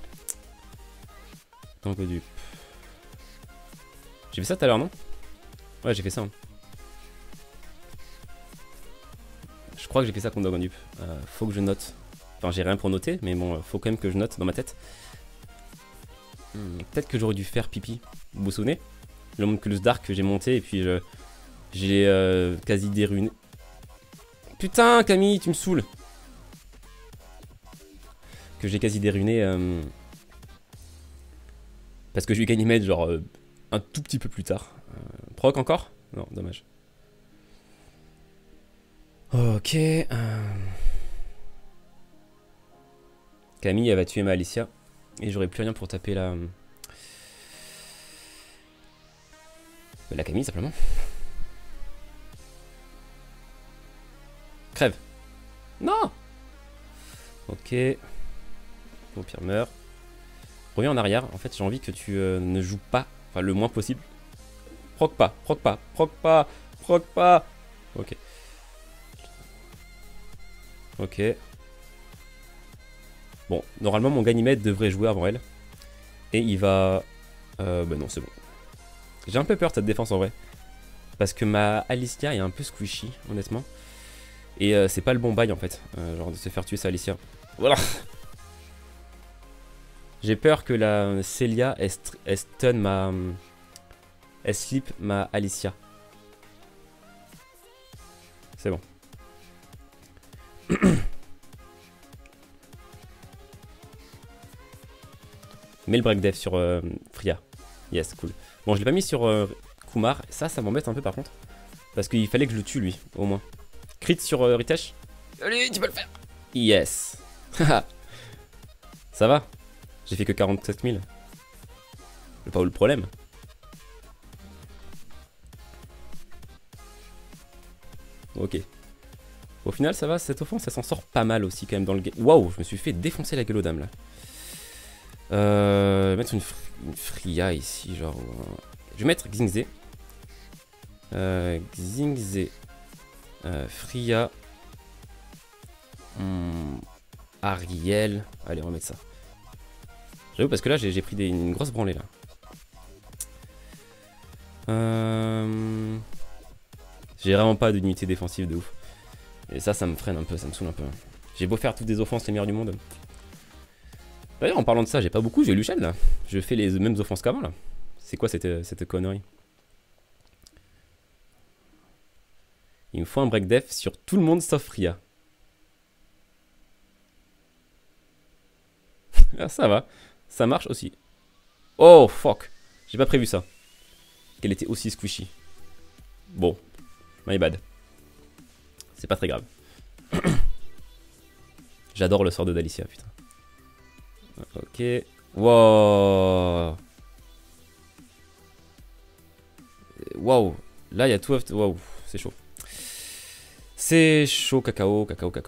Tango dupe. J'ai fait ça tout à l'heure, non? Ouais, j'ai fait ça. Hein. Je crois que j'ai fait ça contre Tango dupe. Faut que je note. Enfin, j'ai rien pour noter, mais bon, faut quand même que je note dans ma tête. Peut-être que j'aurais dû faire pipi. Vous vous souvenez? Le Homunculus Dark que j'ai monté et puis j'ai quasi déruiné. Putain, Camille, tu me saoules. Que j'ai quasi déruiné. Parce que je lui ai gagné mettre genre un tout petit peu plus tard. Proc encore? Non, dommage. Ok. Camille, elle va tuer ma Alicia. Et j'aurai plus rien pour taper la Camille simplement. Crève. Non. Ok. Au pire meurt. Reviens en arrière. En fait j'ai envie que tu ne joues pas. Enfin le moins possible. Proc pas, proc pas, proc pas, proc pas. Ok. Ok. Bon, normalement mon Ganymède devrait jouer avant elle. Et il va... bah non, c'est bon. J'ai un peu peur de cette défense en vrai. Parce que ma Alicia est un peu squishy, honnêtement. Et c'est pas le bon bail en fait. Genre de se faire tuer sa Alicia. Voilà. J'ai peur que la Célia elle stun ma... Elle slip ma Alicia. C'est bon. Mets le break def sur Freya. Yes, cool. Bon, je l'ai pas mis sur Kumar. Ça m'embête un peu par contre. Parce qu'il fallait que je le tue lui, au moins. Crit sur Ritesh. Allez, tu peux le faire. Yes. Ça va. J'ai fait que 47 000. C'est pas où le problème. Ok. Au final, ça va, cette offense, ça s'en sort pas mal aussi quand même dans le game. Waouh, je me suis fait défoncer la gueule aux dames là. Mettre une Freya ici, genre. Je vais mettre Xingzé. Xingzé. Freya. Ariel. Allez, on va mettre ça. J'avoue, parce que là, j'ai pris une grosse branlée là. J'ai vraiment pas d'unité défensive de ouf. Et ça me freine un peu, ça me saoule un peu. J'ai beau faire toutes des offenses les meilleures du monde. D'ailleurs, en parlant de ça, j'ai pas beaucoup, j'ai Lucian là. Je fais les mêmes offenses qu'avant là. C'est quoi cette connerie? Il me faut un break def sur tout le monde sauf Freya. Ah, ça va. Ça marche aussi. Oh, fuck. J'ai pas prévu ça. Qu'elle était aussi squishy. Bon. My bad. C'est pas très grave. J'adore le sort de Dalicia, putain. Ok. Wow. Wow. Là, il y a tout. Wow. C'est chaud. C'est chaud, cacao.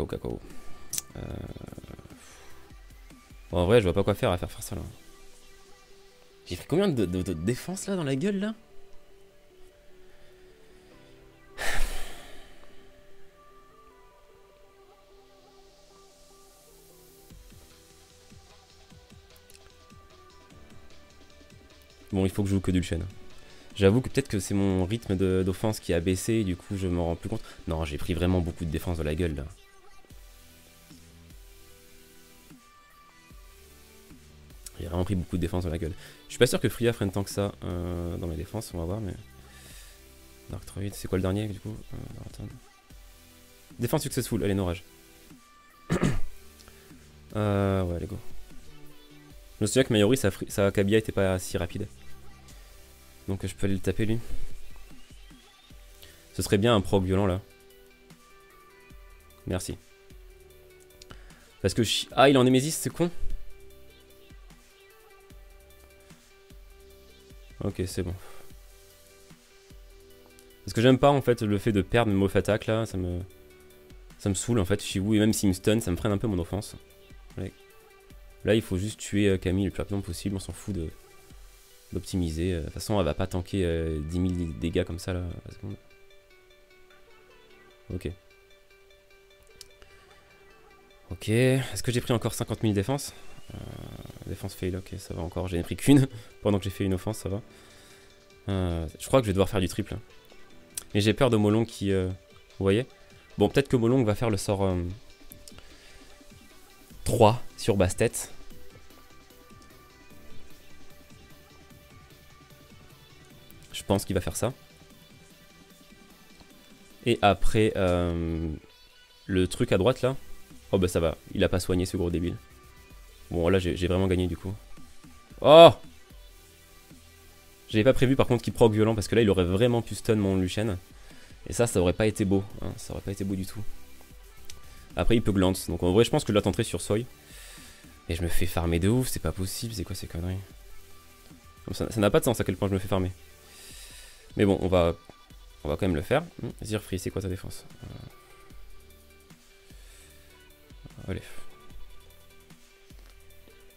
Bon, en vrai, je vois pas quoi faire à faire ça là. J'ai pris combien de défense là dans la gueule là? Bon, il faut que je joue que du Dulchen. J'avoue que peut-être que c'est mon rythme d'offense qui a baissé et du coup je m'en rends plus compte. Non, j'ai pris vraiment beaucoup de défense dans la gueule là. J'ai vraiment pris beaucoup de défense dans la gueule. Je suis pas sûr que Freya freine tant que ça dans mes défenses, on va voir, mais... Dark Troid, c'est quoi le dernier du coup Défense successful, allez, no rage. Ouais, allez, go. Je me souviens que Mayori, sa Kabia était pas si rapide. Donc je peux aller le taper lui. Ce serait bien un proc violent là. Merci. Parce que... Ah, il est en Némésis, c'est con. Ok, c'est bon. Parce que j'aime pas en fait le fait de perdre mes mof attack là, ça me saoule en fait. Shiwu, et même s'il me stun, ça me freine un peu mon offense. Ouais. Là, il faut juste tuer Camille le plus rapidement possible, on s'en fout d'optimiser. De toute façon, elle va pas tanker 10 000 dégâts comme ça là, à la seconde. Ok. Ok, est-ce que j'ai pris encore 50 000 défense? Défense fail, ok, ça va encore. J'en ai pris qu'une pendant que j'ai fait une offense, ça va. Je crois que je vais devoir faire du triple. Mais j'ai peur de Molong qui... Vous voyez? Bon, peut-être que Molong va faire le sort 3 sur Bastet. Je pense qu'il va faire ça. Et après, le truc à droite là. Oh bah ça va, il a pas soigné ce gros débile. Bon là j'ai vraiment gagné du coup. Oh! J'avais pas prévu par contre qu'il proc violent parce que là il aurait vraiment pu stun mon Lucian. Et ça aurait pas été beau, hein, ça aurait pas été beau du tout. Après il peut glance, donc en vrai je pense que je l'attenterai sur Soy. Et je me fais farmer de ouf, c'est pas possible, c'est quoi ces conneries? Ça n'a pas de sens à quel point je me fais farmer. Mais bon, on va quand même le faire. Zirfree, c'est quoi ta défense? Allez.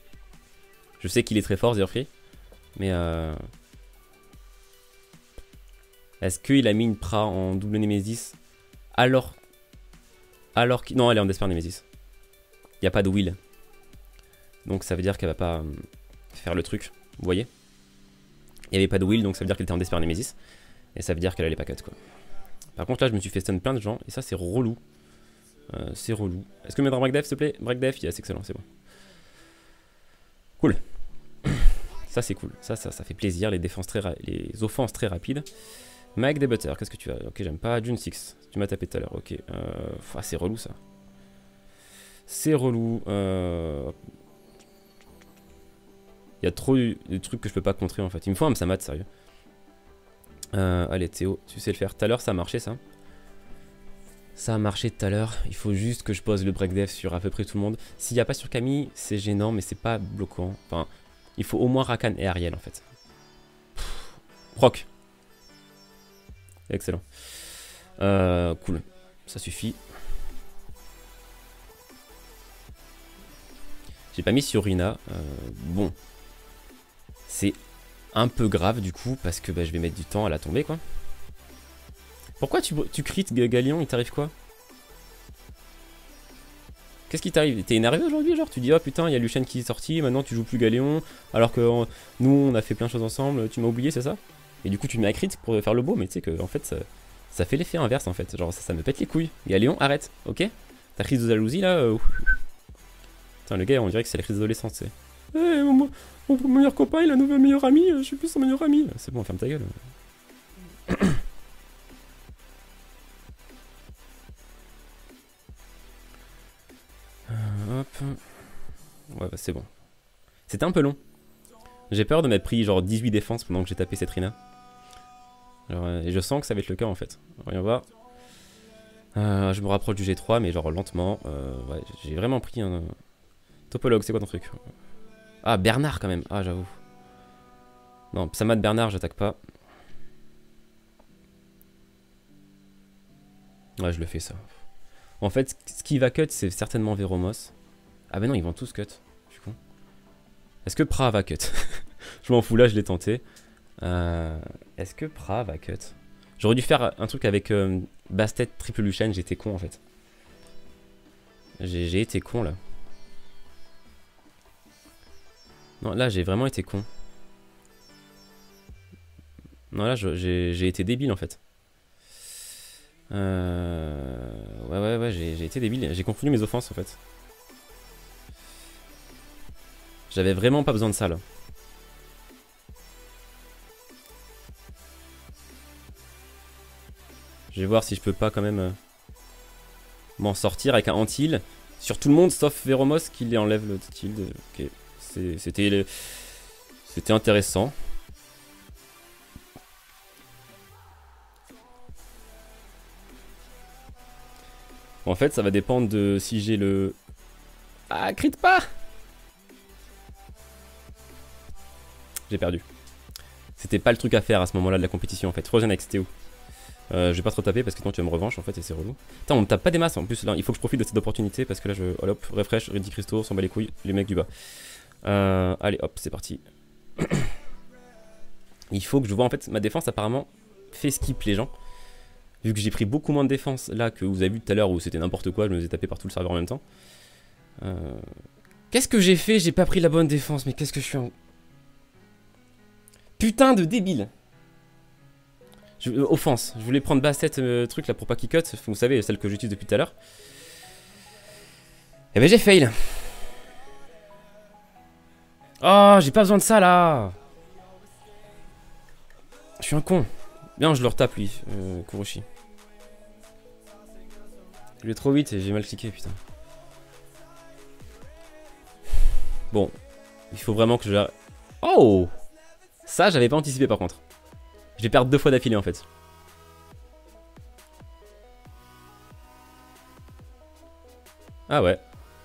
Je sais qu'il est très fort, Zirfree. Mais Est-ce qu'il a mis une Pra en double Nemesis alors qu'il... Non, elle est en Despair Nemesis. Il n'y a pas de Will. Donc ça veut dire qu'elle va pas faire le truc. Vous voyez? Il n'y avait pas de Will, donc ça veut dire qu'elle était en Despair Nemesis. Et ça veut dire qu'elle allait pas cut, quoi. Par contre, là, je me suis fait stun plein de gens. Et ça, c'est relou. C'est relou. Est-ce que mettre un break def, s'il te plaît? Break def, yes, excellent, c'est bon. Cool. Ça, c'est cool. Ça fait plaisir. Les offenses très rapides. Mike Debutter, qu'est-ce que tu as? Ok, j'aime pas. June 6. Tu m'as tapé tout à l'heure. Ok. Ah, c'est relou, ça. C'est relou. Il y a trop de trucs que je peux pas contrer, en fait. Il me faut un Msamat, sérieux. Allez, Théo, tu sais le faire. Tout à l'heure, ça a marché, ça. Ça a marché tout à l'heure. Il faut juste que je pose le break def sur à peu près tout le monde. S'il n'y a pas sur Camille, c'est gênant, mais c'est pas bloquant. Enfin, il faut au moins Rakan et Ariel, en fait. Proc. Excellent. Cool. Ça suffit. J'ai pas mis sur Rina. Bon. C'est un peu grave du coup, parce que bah, je vais mettre du temps à la tomber, quoi. Pourquoi tu crit Galion? Il t'arrive quoi? Qu'est-ce qui t'arrive? T'es énervé aujourd'hui, genre? Tu dis, oh putain, il y a Lucian qui est sorti, maintenant tu joues plus Galéon, alors que nous, on a fait plein de choses ensemble, tu m'as oublié, c'est ça? Et du coup, tu mets un crit pour faire le beau, mais tu sais que, en fait, ça fait l'effet inverse, en fait. Genre, ça me pète les couilles. Galéon, arrête, ok? Ta crise de jalousie, là, Putain, le gars, on dirait que c'est la crise d'adolescence, tu sais. Hey, mon meilleur copain, il a un nouveau meilleur ami, je suis plus son meilleur ami. C'est bon, ferme ta gueule. Hop. Ouais, bah c'est bon. C'était un peu long. J'ai peur de m'être pris genre 18 défenses pendant que j'ai tapé cette Rina. Alors, et je sens que ça va être le cas en fait. Voyons voir. Je me rapproche du G3, mais genre lentement. Ouais, j'ai vraiment pris un... Topologue, c'est quoi ton truc? Ah, Bernard quand même. Ah, j'avoue. Non, Psamat Bernard, j'attaque pas. Ouais, je le fais ça. En fait, ce qui va cut, c'est certainement Véromos. Ah bah non, ils vont tous cut. Je suis con. Est-ce que Pra va cut? Je m'en fous, là, je l'ai tenté. Est-ce que Pra va cut? J'aurais dû faire un truc avec Bastet triple Lucian, j'étais con en fait. J'ai été con là. Non, là j'ai vraiment été con. Non, là j'ai été débile en fait. Ouais, j'ai été débile. J'ai confondu mes offenses en fait. J'avais vraiment pas besoin de ça là. Je vais voir si je peux pas quand même m'en sortir avec un anti-heal sur tout le monde sauf Véromos qui lui enlève le heal. Ok, c'était intéressant. En fait, ça va dépendre de si j'ai le... Ah, crit pas! J'ai perdu. C'était pas le truc à faire à ce moment-là de la compétition en fait. Frozen X, t'es où? Je vais pas trop taper parce que sinon tu vas me revanche en fait et c'est relou. Putain, on me tape pas des masses en plus là. Il faut que je profite de cette opportunité parce que là je. Oh, hop, refresh, Reddy Christo, on s'en bat les couilles, les mecs du bas. Allez, hop, c'est parti. Il faut que je vois en fait ma défense apparemment fait skip les gens. Vu que j'ai pris beaucoup moins de défense là que vous avez vu tout à l'heure où c'était n'importe quoi, je me faisais taper par tout le serveur en même temps. Qu'est-ce que j'ai fait? J'ai pas pris la bonne défense, mais qu'est-ce que je suis en. Putain de débile! Offense, je voulais prendre Bastet truc là pour pas qu'il cut, vous savez, celle que j'utilise depuis tout à l'heure. Et ben j'ai fail. Oh, j'ai pas besoin de ça là. Je suis un con. Bien, je le retape lui, Kuroshi. Je vais trop vite et j'ai mal cliqué, putain. Bon, il faut vraiment que je... Oh! Ça, j'avais pas anticipé par contre. Je vais perdre 2 fois d'affilée en fait. Ah ouais.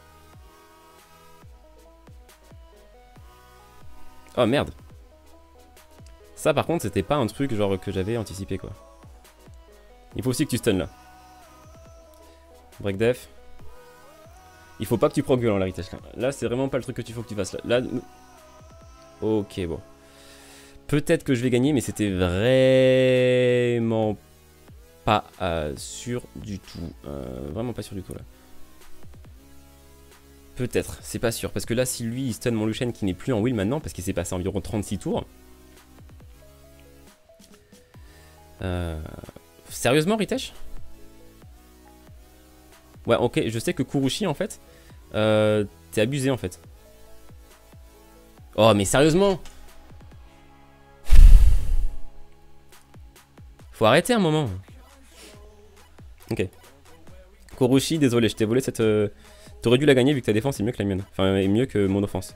Oh merde. Ça par contre c'était pas un truc genre que j'avais anticipé quoi. Il faut aussi que tu stun là. Break def. Il faut pas que tu proc violent l'héritage là. Là c'est vraiment pas le truc que tu faut que tu fasses là. Ok bon. Peut-être que je vais gagner, mais c'était vraiment pas sûr du tout. Vraiment pas sûr du tout là. Peut-être, c'est pas sûr. Parce que là, si lui, il stun mon Lucian qui n'est plus en will maintenant, parce qu'il s'est passé environ 36 tours. Sérieusement, Ritesh? Ouais, ok, je sais que Kurushi, en fait, t'es abusé, en fait. Oh, mais sérieusement? Faut arrêter un moment. Ok. Kurushi, désolé, je t'ai volé cette... T'aurais dû la gagner vu que ta défense est mieux que la mienne. Enfin, est mieux que mon offense.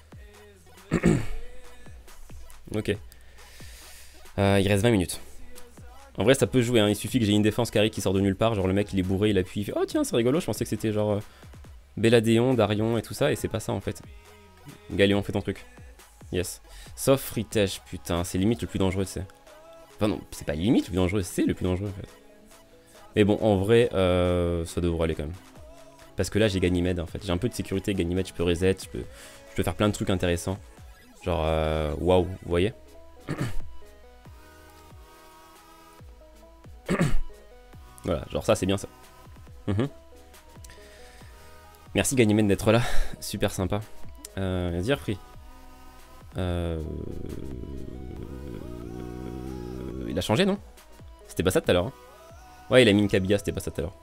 Ok. Il reste 20 minutes. En vrai, ça peut jouer, hein. Il suffit que j'ai une défense carré qui sort de nulle part. Genre, le mec, il est bourré, il appuie, il fait oh tiens, c'est rigolo. Je pensais que c'était genre Belladéon, Darion et tout ça. Et c'est pas ça en fait. Galéon, fais ton truc. Yes. Sauf Ritesh, putain, c'est limite le plus dangereux, tu sais. Enfin, non, c'est pas limite le plus dangereux, c'est le plus dangereux en fait. Mais bon, en vrai, ça devrait aller quand même. Parce que là, j'ai Ganymede en fait. J'ai un peu de sécurité, Ganymede, je peux reset, je peux faire plein de trucs intéressants. Genre, waouh, vous voyez? Voilà, genre ça, c'est bien ça. Merci Ganymede d'être là, super sympa. Dire free. Il a changé, non? C'était pas ça tout à l'heure. Hein. Ouais, il a mis une Kabia, c'était pas ça tout à l'heure.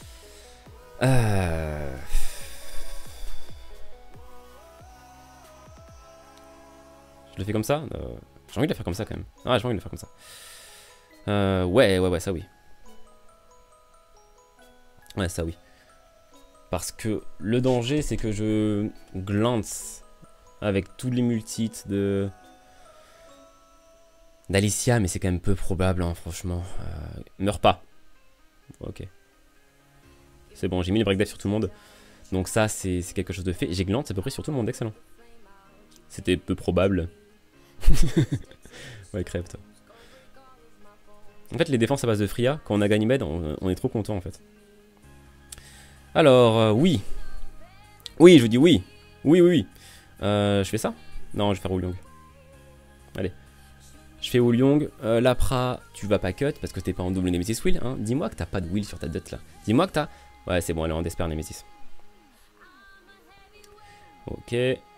Je le fais comme ça j'ai envie de le faire comme ça quand même. Ah, j'ai envie de le faire comme ça. Ouais, ça oui. Ouais, ça oui. Parce que le danger, c'est que je glance avec tous les multits de... d'Alicia, mais c'est quand même peu probable, hein, franchement. Meurs pas. Ok. C'est bon, j'ai mis le breakdive sur tout le monde. Donc ça, c'est quelque chose de fait. J'ai glance à peu près sur tout le monde, excellent. C'était peu probable. Ouais, crève, toi. En fait, les défenses à base de Freya, quand on a Ganymede, on est trop content, en fait. Alors, oui. Oui, je vous dis oui. Oui. Je fais ça? Non, je vais faire Wulong. Allez. Je fais Wulong. Lapra, tu vas pas cut parce que t'es pas en double Nemesis Will. Hein. Dis-moi que t'as pas de will sur ta dette là. Dis-moi que t'as... Ouais, c'est bon, elle est en Despair Nemesis. Ok.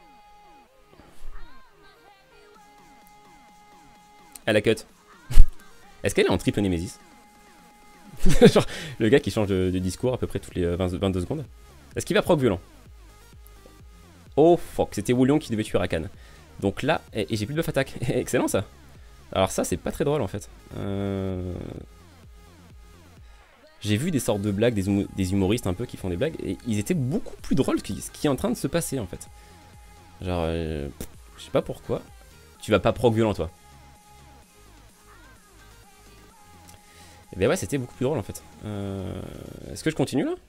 Elle a cut. Est-ce qu'elle est en triple Nemesis? Genre, le gars qui change de discours à peu près toutes les 22 secondes. Est-ce qu'il va proc violent? Oh fuck, c'était Wulong qui devait tuer Rakan. Donc là, et j'ai plus de buff attaque. Excellent ça. Alors ça, c'est pas très drôle en fait. J'ai vu des sortes de blagues, des humoristes un peu qui font des blagues, et ils étaient beaucoup plus drôles que ce qui est en train de se passer en fait. Genre, je sais pas pourquoi. Tu vas pas proc violent toi. Et ben ouais, c'était beaucoup plus drôle en fait. Est-ce que je continue là?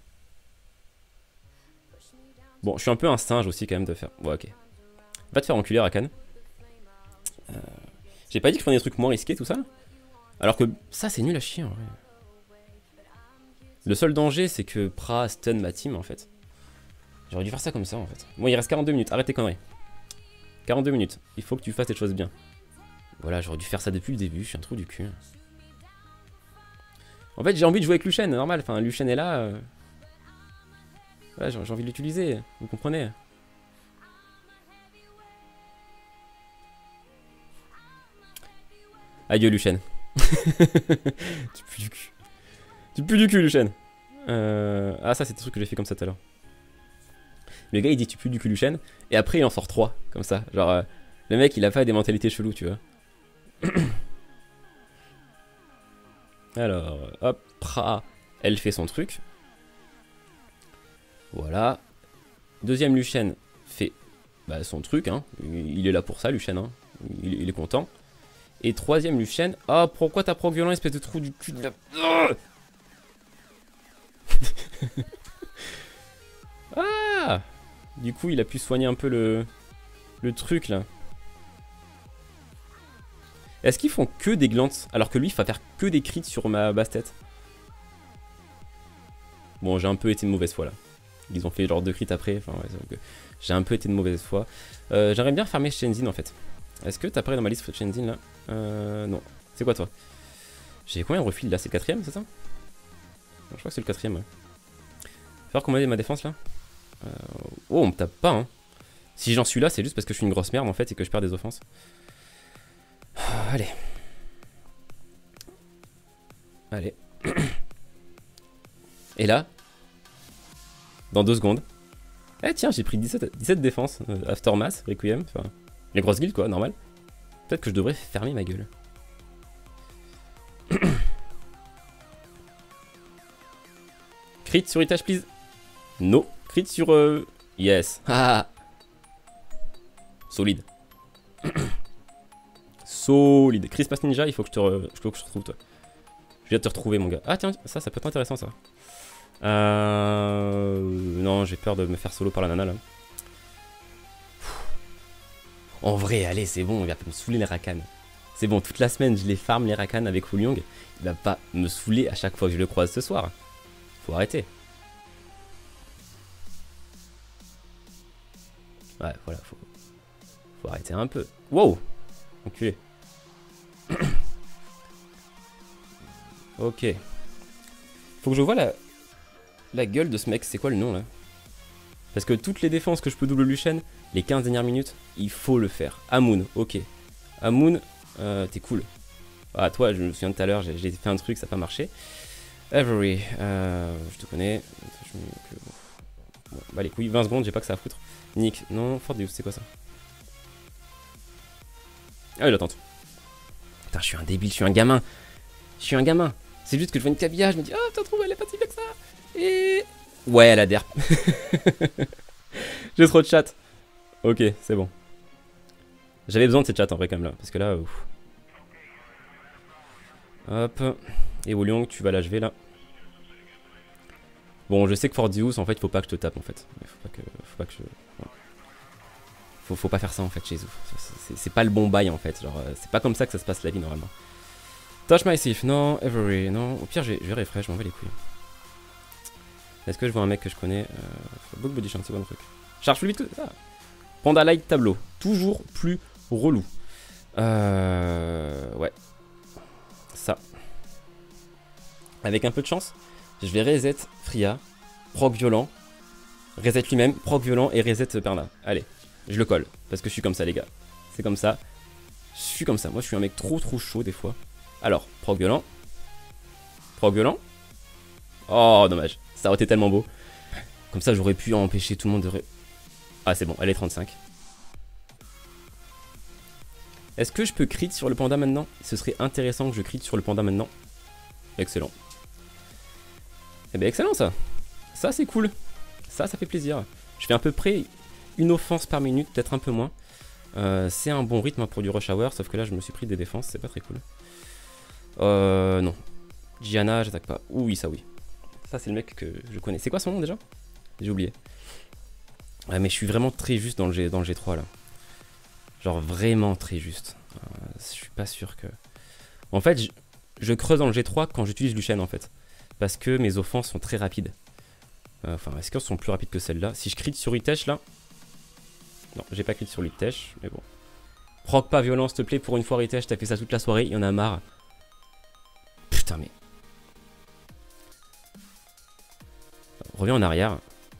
Bon, je suis un peu un singe aussi quand même de faire... Ouais, ok. Va te faire enculer, Rakan. J'ai pas dit que je prenais des trucs moins risqués, tout ça. Alors que ça, c'est nul à chier en vrai. Le seul danger, c'est que Pra stun ma team en fait. J'aurais dû faire ça comme ça en fait. Bon, il reste 42 minutes, arrête tes conneries. 42 minutes, il faut que tu fasses les choses bien. Voilà, j'aurais dû faire ça depuis le début, je suis un trou du cul. En fait, j'ai envie de jouer avec Lucian, normal. Enfin, Lucian est là. Voilà, j'ai envie de l'utiliser, vous comprenez? Adieu, Lucian. Tu pues du cul. Tu pues du cul, Lucian. Ah, ça, c'est des trucs que j'ai fait comme ça tout à l'heure. Le gars, il dit tu pues du cul, Lucian. Et après, il en sort 3, comme ça. Genre, le mec, il a pas des mentalités cheloues, tu vois. Alors, hop, Pra, elle fait son truc. Voilà. Deuxième Lucian fait son truc, hein. Il est là pour ça, Lucian, hein. Il est content. Et troisième Lucian. Ah, pourquoi t'as proc violent, espèce de trou du cul de la... Ah! Du coup, il a pu soigner un peu le truc, là. Est-ce qu'ils font que des glances alors que lui, il va faire que des crits sur ma basse tête? Bon, j'ai un peu été de mauvaise foi, là. Ils ont fait genre 2 crits après. Enfin, ouais, j'ai un peu été de mauvaise foi. J'aimerais bien farmer Shenzin, en fait. Est-ce que t'apparais dans ma liste Shenzhen là? Non. C'est quoi toi? J'ai combien de refils là? C'est le 4ème, c'est ça? Non, je crois que c'est le 4ème. Ouais. Faire commander ma défense là? Oh, on me tape pas, hein. Si j'en suis là, c'est juste parce que je suis une grosse merde en fait et que je perds des offenses. Allez. Allez. Et là, dans 2 secondes. Eh tiens, j'ai pris 17 défenses. Aftermath, Requiem, enfin, les grosses guildes quoi, normal. Peut-être que je devrais fermer ma gueule. Crit sur Itachi, please. No. Crit sur... Yes. Ah. Solide. Solide. Chris Pass Ninja, il faut que je te retrouve toi. Je viens de te retrouver mon gars. Ah tiens, ça peut être intéressant ça. Non, j'ai peur de me faire solo par la nana là. En vrai, allez, c'est bon, il va pas me saouler les Rakan. C'est bon, toute la semaine, je les farm les Rakan avec Wu Liang. Il va pas me saouler à chaque fois que je le croise ce soir. Faut arrêter. Ouais, voilà, faut arrêter un peu. Wow! Enculé. Ok. Faut que je vois la gueule de ce mec. C'est quoi le nom là? Parce que toutes les défenses que je peux double Luchen, les 15 dernières minutes, il faut le faire. Amun, ok. Amun, t'es cool. Ah, toi, je me souviens de tout à l'heure, j'ai fait un truc, ça n'a pas marché. Avery, je te connais. Bon, bah les couilles, 20 secondes, j'ai pas que ça à foutre. Nick, non, Fort Deus, c'est quoi ça? Ah oui, l'attente. Putain, je suis un débile, je suis un gamin. Je suis un gamin. C'est juste que je vois une cabilla, je me dis, oh, t'as trouvé, elle est pas si bien que ça. Et... ouais, elle a derp. J'ai trop de chat. Ok, c'est bon. J'avais besoin de ces chats en vrai quand même là. Parce que là... ouf. Hop. Et Wu Liang, tu vas l'achever là. Bon, je sais que Fort Deus, en fait, faut pas que je te tape en fait. Faut pas que je... Faut pas faire ça en fait chez vous. C'est pas le bon bail en fait. Genre, c'est pas comme ça que ça se passe la vie normalement. Touch my safe, non. Every, non. Au pire, je vais refresh, je m'en vais les couilles. Est-ce que je vois un mec que je connais? Bug Body Chant, c'est quoi le truc? Charge plus vite que ça. Panda Light tableau. Toujours plus relou. Ouais. Ça. Avec un peu de chance, je vais reset Fria, proc violent, reset lui-même, proc violent et reset Perna. Allez, je le colle. Parce que je suis comme ça, les gars. C'est comme ça. Je suis comme ça. Moi, je suis un mec trop chaud des fois. Alors, proc violent. Proc violent. Oh, dommage. Ça aurait été tellement beau. Comme ça, j'aurais pu empêcher tout le monde de... Ah, c'est bon, elle est 35. Est-ce que je peux crit sur le panda maintenant? Ce serait intéressant que je crit sur le panda maintenant. Excellent. Eh bien, excellent ça. Ça, c'est cool. Ça fait plaisir. Je fais à peu près une offense par minute, peut-être un peu moins. C'est un bon rythme pour du rush hour, sauf que là, je me suis pris des défenses, c'est pas très cool. Non. Gianna, j'attaque pas. Oui, ça oui. Ça, c'est le mec que je connais. C'est quoi son nom déjà? J'ai oublié. Ouais, mais je suis vraiment très juste dans le G3 là. Genre vraiment très juste. Je suis pas sûr que... En fait, je creuse dans le G3 quand j'utilise Luchen en fait. Parce que mes offenses sont très rapides. Enfin, est-ce qu'elles sont plus rapides que celles-là? Si je crit sur Itesh là... Non, j'ai pas crit sur Itesh, mais bon. Proc pas violent s'il te plaît, pour une fois Itesh, t'as fait ça toute la soirée, il y en a marre. Putain mais... Reviens en arrière.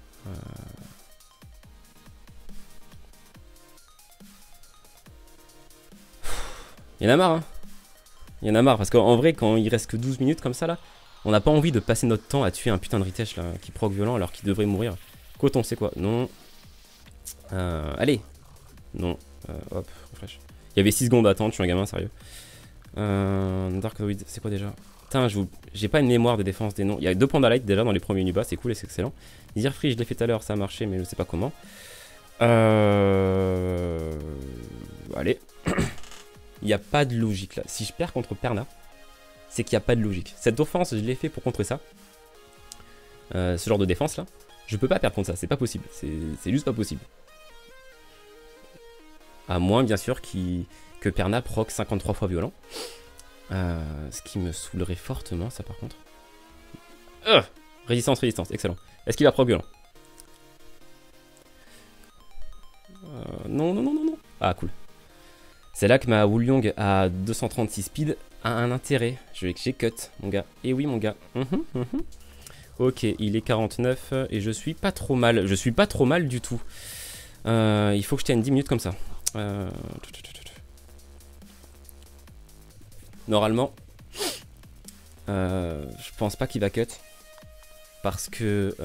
Il y en a marre, hein. Il y en a marre, parce qu'en vrai, quand il reste que 12 minutes comme ça, là, on n'a pas envie de passer notre temps à tuer un putain de Ritesh, là, qui proc violent, alors qu'il devrait mourir. Coton, c'est quoi? Non. Allez. Non. Hop, refresh. Il y avait 6 secondes à attendre, je suis un gamin, sérieux. Dark Void, c'est quoi déjà? Putain, j'ai pas une mémoire de défense des noms. Il y a 2 Panda Light déjà dans les premiers Nuba, c'est cool et c'est excellent. Dire Free, je l'ai fait tout à l'heure, ça a marché, mais je sais pas comment. Allez. Il n'y a pas de logique là. Si je perds contre Perna, c'est qu'il n'y a pas de logique. Cette offense, je l'ai fait pour contrer ça. Ce genre de défense là. Je peux pas perdre contre ça, c'est pas possible. C'est juste pas possible. À moins bien sûr que Perna proc 53 fois violent. Ce qui me saoulerait fortement ça par contre. Résistance, excellent. Est-ce qu'il va proc violent? Non. Ah cool. C'est là que ma Woolyong à 236 speed a un intérêt. J'ai cut, mon gars. Et oui, mon gars. Ok, il est 49 et je suis pas trop mal. Je suis pas trop mal du tout. Il faut que je tienne 10 minutes comme ça. Normalement, je pense pas qu'il va cut. Parce que...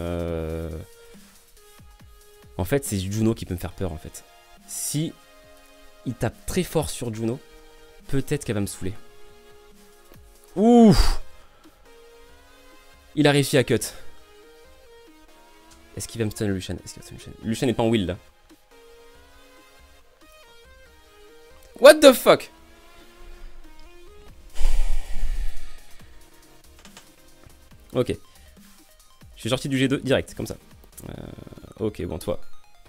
en fait, c'est Juno qui peut me faire peur, en fait. Si il tape très fort sur Juno, peut-être qu'elle va me saouler. Ouh! Il a réussi à cut. Est-ce qu'il va me stun Lucian? Lucian n'est pas en will, là. What the fuck? Ok. Je suis sorti du G2 direct, comme ça. Ok, bon, toi.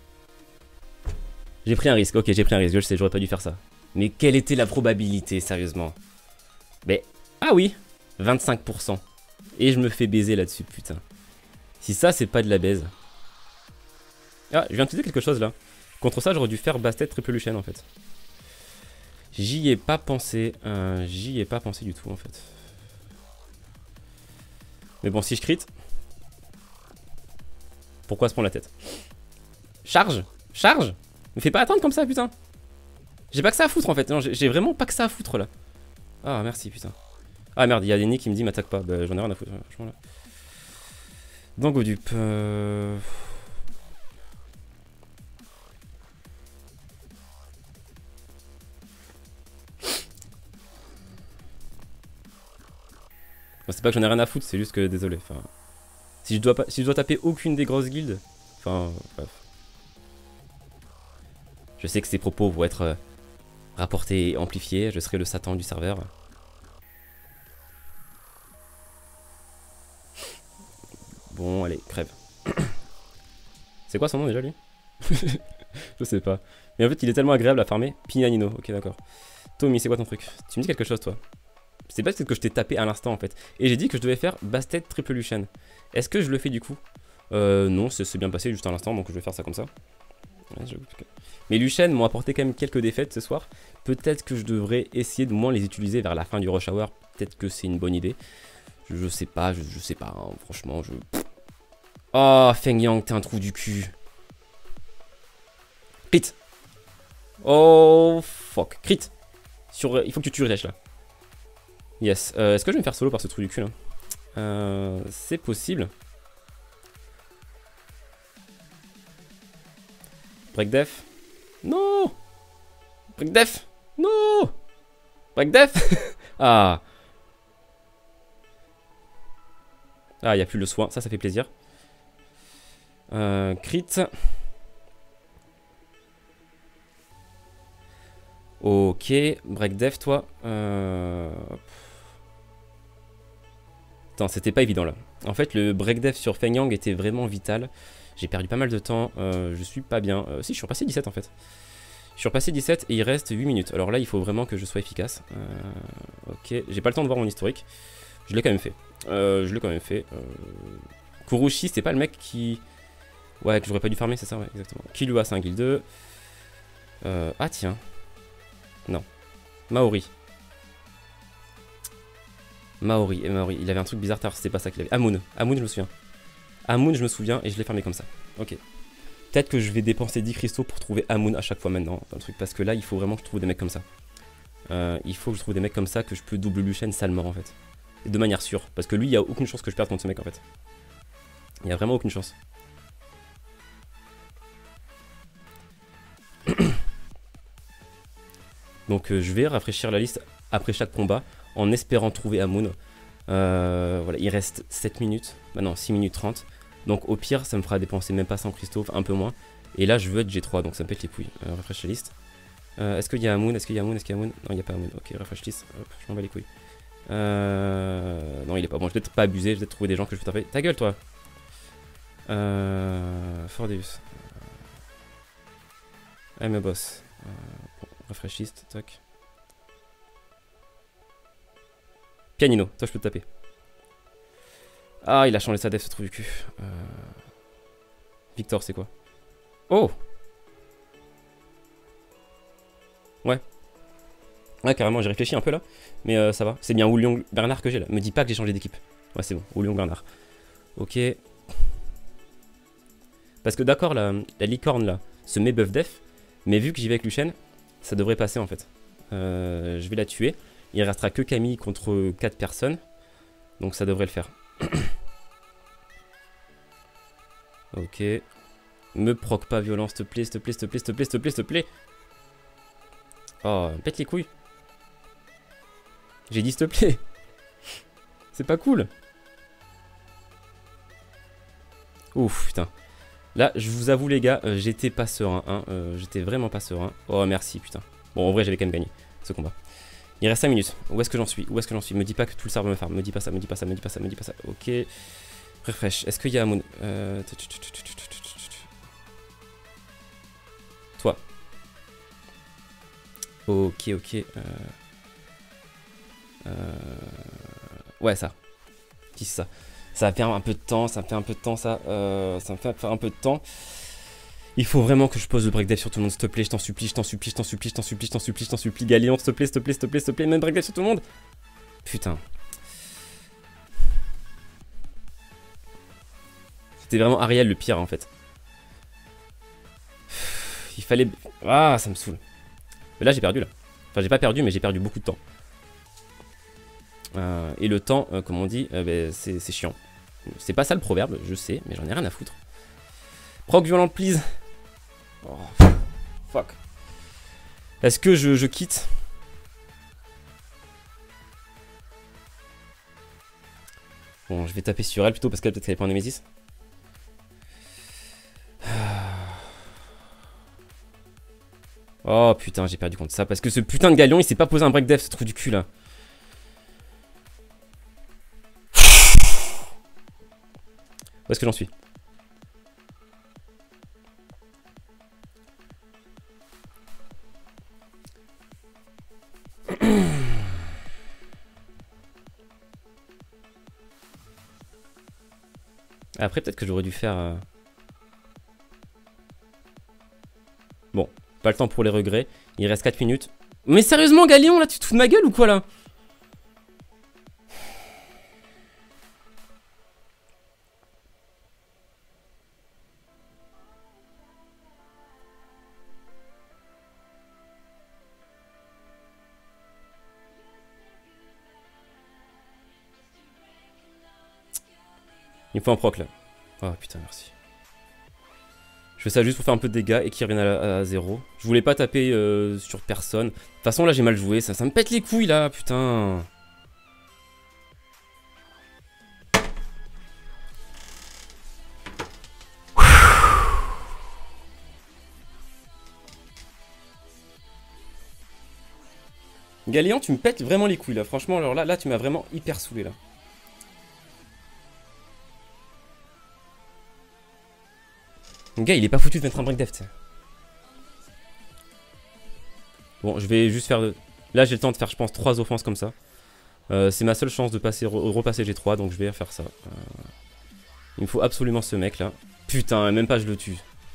J'ai pris un risque, ok, j'ai pris un risque, je le sais, j'aurais pas dû faire ça. Mais quelle était la probabilité, sérieusement? Mais, ah oui, 25%. Et je me fais baiser là-dessus, putain. Si ça, c'est pas de la baise. Ah, je viens de te dire quelque chose, là. Contre ça, j'aurais dû faire Bastet triple Lucian, en fait. J'y ai pas pensé du tout, en fait. Mais bon, si je crit... Pourquoi se prendre la tête? Charge! Charge! Me fais pas attendre comme ça, putain! J'ai pas que ça à foutre, en fait. J'ai vraiment pas que ça à foutre, là. Ah, merci, putain. Ah, merde, il y a Lenny qui me dit m'attaque pas. Bah, j'en ai rien à foutre, franchement, là. Dans Godup... C'est pas que j'en ai rien à foutre, c'est juste que désolé. Enfin, si je dois taper aucune des grosses guildes, enfin, bref. Je sais que ces propos vont être rapportés et amplifiés. Je serai le Satan du serveur. Bon, allez, crève. C'est quoi son nom déjà, lui? Je sais pas. Mais en fait, il est tellement agréable à farmer. Pignanino, ok, d'accord. Tommy, c'est quoi ton truc? Tu me dis quelque chose, toi? C'est pas peut-être que je t'ai tapé à l'instant en fait. Et j'ai dit que je devais faire Bastet triple Lucian. Est-ce que je le fais du coup? Non, c'est bien passé juste à l'instant, donc je vais faire ça comme ça. Ouais, mais Lucian m'ont apporté quand même quelques défaites ce soir. Peut-être que je devrais essayer de moins les utiliser vers la fin du rush hour. Peut-être que c'est une bonne idée. Je sais pas, je sais pas, hein, franchement, je... Oh, Feng Yang, t'es un trou du cul. Crit. Oh, fuck. Crit. Il faut que tu tues Resh là. Yes. Est-ce que je vais me faire solo par ce trou du cul là? C'est possible. Break def. Non. Break def. Non. Break def. Ah. Ah, il n'y a plus le soin. Ça fait plaisir. Crit. Ok. Break def, toi. Attends, c'était pas évident là. En fait, le break def sur Feng Yang était vraiment vital. J'ai perdu pas mal de temps. Je suis pas bien. Si, je suis repassé 17 en fait. Je suis repassé 17 et il reste 8 minutes. Alors là, il faut vraiment que je sois efficace. Ok. J'ai pas le temps de voir mon historique. Je l'ai quand même fait. Kurushi, c'est pas le mec qui... Ouais, que j'aurais pas dû farmer, c'est ça, ouais, exactement. Killua, c'est un guild 2. Ah, tiens. Non. Maori. Maori, il avait un truc bizarre tard, c'était pas ça qu'il avait. Amun, je me souviens. Amun, je me souviens et je l'ai fermé comme ça. Ok. Peut-être que je vais dépenser 10 cristaux pour trouver Amun à chaque fois maintenant, dans le truc, parce que là, il faut vraiment que je trouve des mecs comme ça. Il faut que je trouve des mecs comme ça que je peux double Lucian salement en fait. Et de manière sûre, parce que lui, il y a aucune chance que je perde contre ce mec en fait. Il y a vraiment aucune chance. Donc je vais rafraîchir la liste après chaque combat en espérant trouver Amun. Voilà, il reste 7 minutes, bah non 6 minutes 30. Donc au pire ça me fera dépenser même pas 100 cristaux, un peu moins. Et là je veux être G3 donc ça me pète les couilles. Refresh la liste. Est-ce qu'il y a Amun? Non, il n'y a pas Amun. Ok, refresh list. Hop, je m'en bats les couilles. Non, il est pas bon. Je vais peut-être pas abuser. Je vais peut-être trouver des gens que je peux taper. Ta gueule, toi. Fordeus. I'm a boss. Bon, refresh list. Toc. Pianino. Toi, je peux te taper. Ah, il a changé sa def, ce trou du cul. Victor, c'est quoi? Oh! Ouais. Ouais, carrément, j'ai réfléchi un peu là. Mais ça va. C'est bien Wulong Bernard que j'ai là. Me dis pas que j'ai changé d'équipe. Ouais, c'est bon. Wulong Bernard. Ok. Parce que d'accord, la licorne là se met buff def. Mais vu que j'y vais avec Lucienne, ça devrait passer en fait. Je vais la tuer. Il restera que Camille contre 4 personnes. Donc ça devrait le faire. Ok. Me proc pas violence, s'il te plaît, s'il te plaît, s'il te plaît, s'il te plaît, s'il te plaît, s'il te plaît. Oh, pète les couilles. J'ai dit s'il te plaît. C'est pas cool. Ouf, putain. Là, je vous avoue les gars, j'étais pas serein. Hein, j'étais vraiment pas serein. Oh, merci, putain. Bon, en vrai, j'avais quand même gagné ce combat. Il reste 5 minutes. Où est-ce que j'en suis? Où est-ce que j'en suis? Me dis pas que tout le serveur me farm. Me dis pas ça, me dis pas ça, me dis pas ça, me dis pas ça. Ok. Refresh. Est-ce qu'il y a Amun? Toi. Ok, ok. Ouais, ça. Qui c'est ça? Ça va faire un peu de temps, ça me fait un peu de temps, ça. Ça me fait faire un peu de temps. Il faut vraiment que je pose le break dev sur tout le monde, s'il te plaît, je t'en supplie, je t'en supplie, je t'en supplie, je t'en supplie, je t'en supplie, je t'en supplie, Galion, s'il te plaît, s'il te plaît, s'il te plaît, s'il te plaît, même break dev sur tout le monde. Putain. C'était vraiment Ariel le pire en fait. Il fallait... Ah, ça me saoule. Mais là j'ai perdu là. Enfin j'ai pas perdu mais j'ai perdu beaucoup de temps. Et le temps, comme on dit, c'est chiant. C'est pas ça le proverbe, je sais, mais j'en ai rien à foutre. Proc violent, please. Oh, fuck. Est-ce que je quitte? Bon, je vais taper sur elle plutôt parce qu'elle peut-être qu'elle est pas en Nemesis. Oh putain, j'ai perdu contre ça parce que ce putain de galion il s'est pas posé un break def, ce trou du cul là. Où est-ce que j'en suis? Après peut-être que j'aurais dû faire... Bon, pas le temps pour les regrets. Il reste 4 minutes. Mais sérieusement Galion là, tu te fous de ma gueule ou quoi là? Il me faut un proc là. Oh putain, merci. Je fais ça juste pour faire un peu de dégâts et qu'il revienne à 0. Je voulais pas taper sur personne. De toute façon là j'ai mal joué, ça me pète les couilles là, putain. Galéant, tu me pètes vraiment les couilles là, franchement, alors là tu m'as vraiment hyper saoulé là. Le gars il est pas foutu de mettre un break def. Bon, je vais juste faire... Là j'ai le temps de faire je pense 3 offenses comme ça. C'est ma seule chance de passer, repasser G3, donc je vais faire ça. Il me faut absolument ce mec là. Putain, même pas je le tue.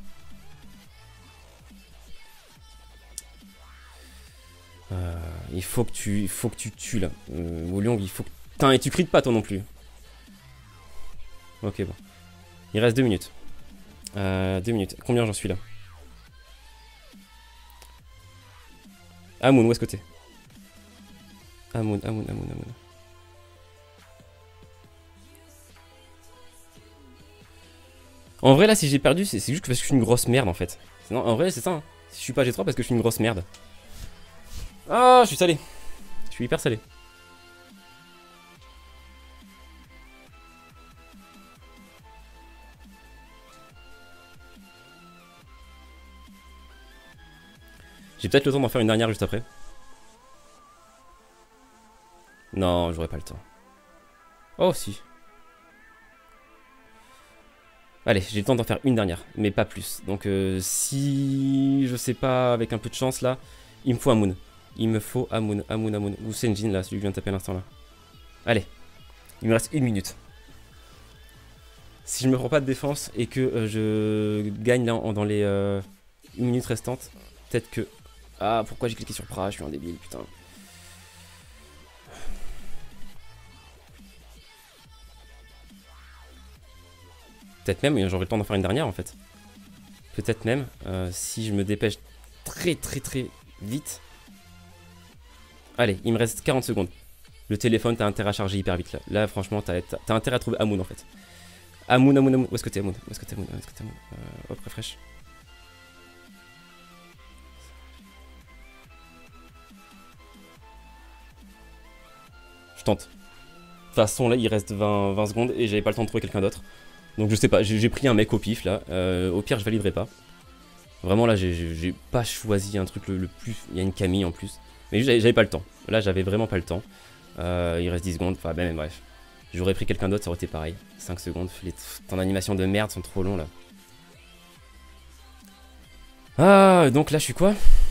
Il faut que tu tues là. Woliong, il faut que... Putain, et tu crites pas toi non plus. Ok, bon. Il reste 2 minutes. 2 minutes. Combien j'en suis là? Amun, où est-ce que t'es? Amun. En vrai, là, si j'ai perdu, c'est juste parce que je suis une grosse merde en fait. Non, en vrai, c'est ça. Hein. Si je suis pas G3, parce que je suis une grosse merde. Ah, je suis salé. Je suis hyper salé. J'ai peut-être le temps d'en faire une dernière juste après. Non, j'aurai pas le temps. Oh, si. Allez, j'ai le temps d'en faire une dernière, mais pas plus. Donc, si je sais pas, avec un peu de chance là, il me faut Amun. Il me faut Amun. Ou Senjin là, celui que je viens de taper à l'instant là. Allez, il me reste 1 minute. Si je me prends pas de défense et que je gagne là dans les 1 minute restante, peut-être que... Ah, pourquoi j'ai cliqué sur Pra? Je suis un débile, putain. Peut-être même, j'aurai le temps d'en faire une dernière en fait. Peut-être même, si je me dépêche très vite. Allez, il me reste 40 secondes. Le téléphone, t'as intérêt à charger hyper vite là. Là, franchement, t'as intérêt à trouver Amoun en fait. Amoun. Où est-ce que t'es, Amoun? Hop, refresh. Je tente. De toute façon, là, il reste 20 secondes et j'avais pas le temps de trouver quelqu'un d'autre. Donc, je sais pas, j'ai pris un mec au pif là. Au pire, je validerai pas. Vraiment, là, j'ai pas choisi un truc le plus. Il y a une Camille en plus. Mais j'avais pas le temps. Là, j'avais vraiment pas le temps. Il reste 10 secondes. Enfin, ben, bref. J'aurais pris quelqu'un d'autre, ça aurait été pareil. 5 secondes. Les temps d'animation de merde sont trop longs là. Ah, donc là, je suis quoi?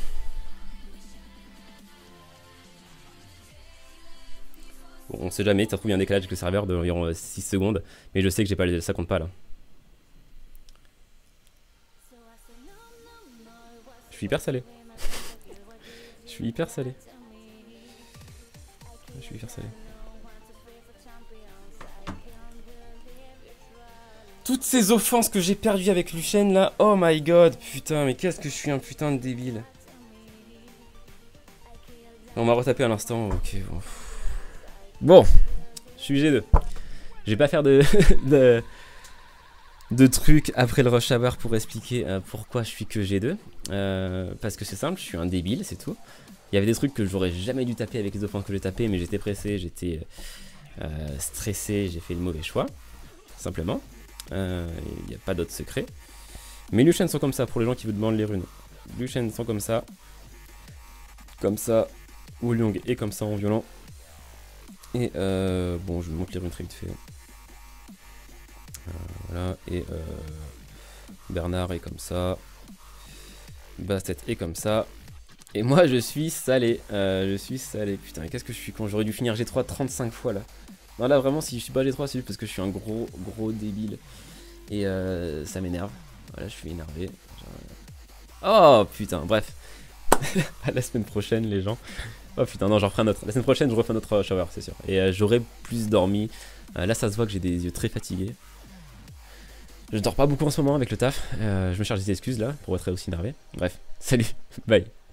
Bon, on sait jamais, ça trouve, il y a un décalage avec le serveur d'environ 6 secondes. Mais je sais que j'ai pas, ça compte pas là. Je suis hyper salé. Je suis hyper salé. Toutes ces offenses que j'ai perdues avec Lucien là, oh my god, putain, mais qu'est-ce que je suis un putain de débile. On m'a retapé à l'instant, ok, bon. Bon, je suis G2. Je vais pas faire de trucs après le rush hour pour expliquer pourquoi je suis que G2. Parce que c'est simple, je suis un débile, c'est tout. Il y avait des trucs que j'aurais jamais dû taper avec les offenses que j'ai tapées, mais j'étais pressé, j'étais stressé, j'ai fait le mauvais choix, simplement. Il n'y a pas d'autre secret. Mais Lucien sont comme ça pour les gens qui vous demandent les runes. Lucien sont comme ça, Wulyong est comme ça en violent. Et bon, je vous montre les runes très vite fait. Voilà, et Bernard est comme ça. Bastet est comme ça. Et moi je suis salé. Putain, qu'est-ce que je suis con. J'aurais dû finir G3 35 fois là. Non, là vraiment, si je suis pas G3, c'est juste parce que je suis un gros débile. Et ça m'énerve. Voilà, je suis énervé. Oh putain, bref. À la semaine prochaine, les gens. Oh putain, non, j'en ferai un autre. La semaine prochaine, je refais un autre shower, c'est sûr. Et j'aurai plus dormi. Là, ça se voit que j'ai des yeux très fatigués. Je dors pas beaucoup en ce moment avec le taf. Je me charge des excuses là pour être aussi énervé. Bref, salut, bye.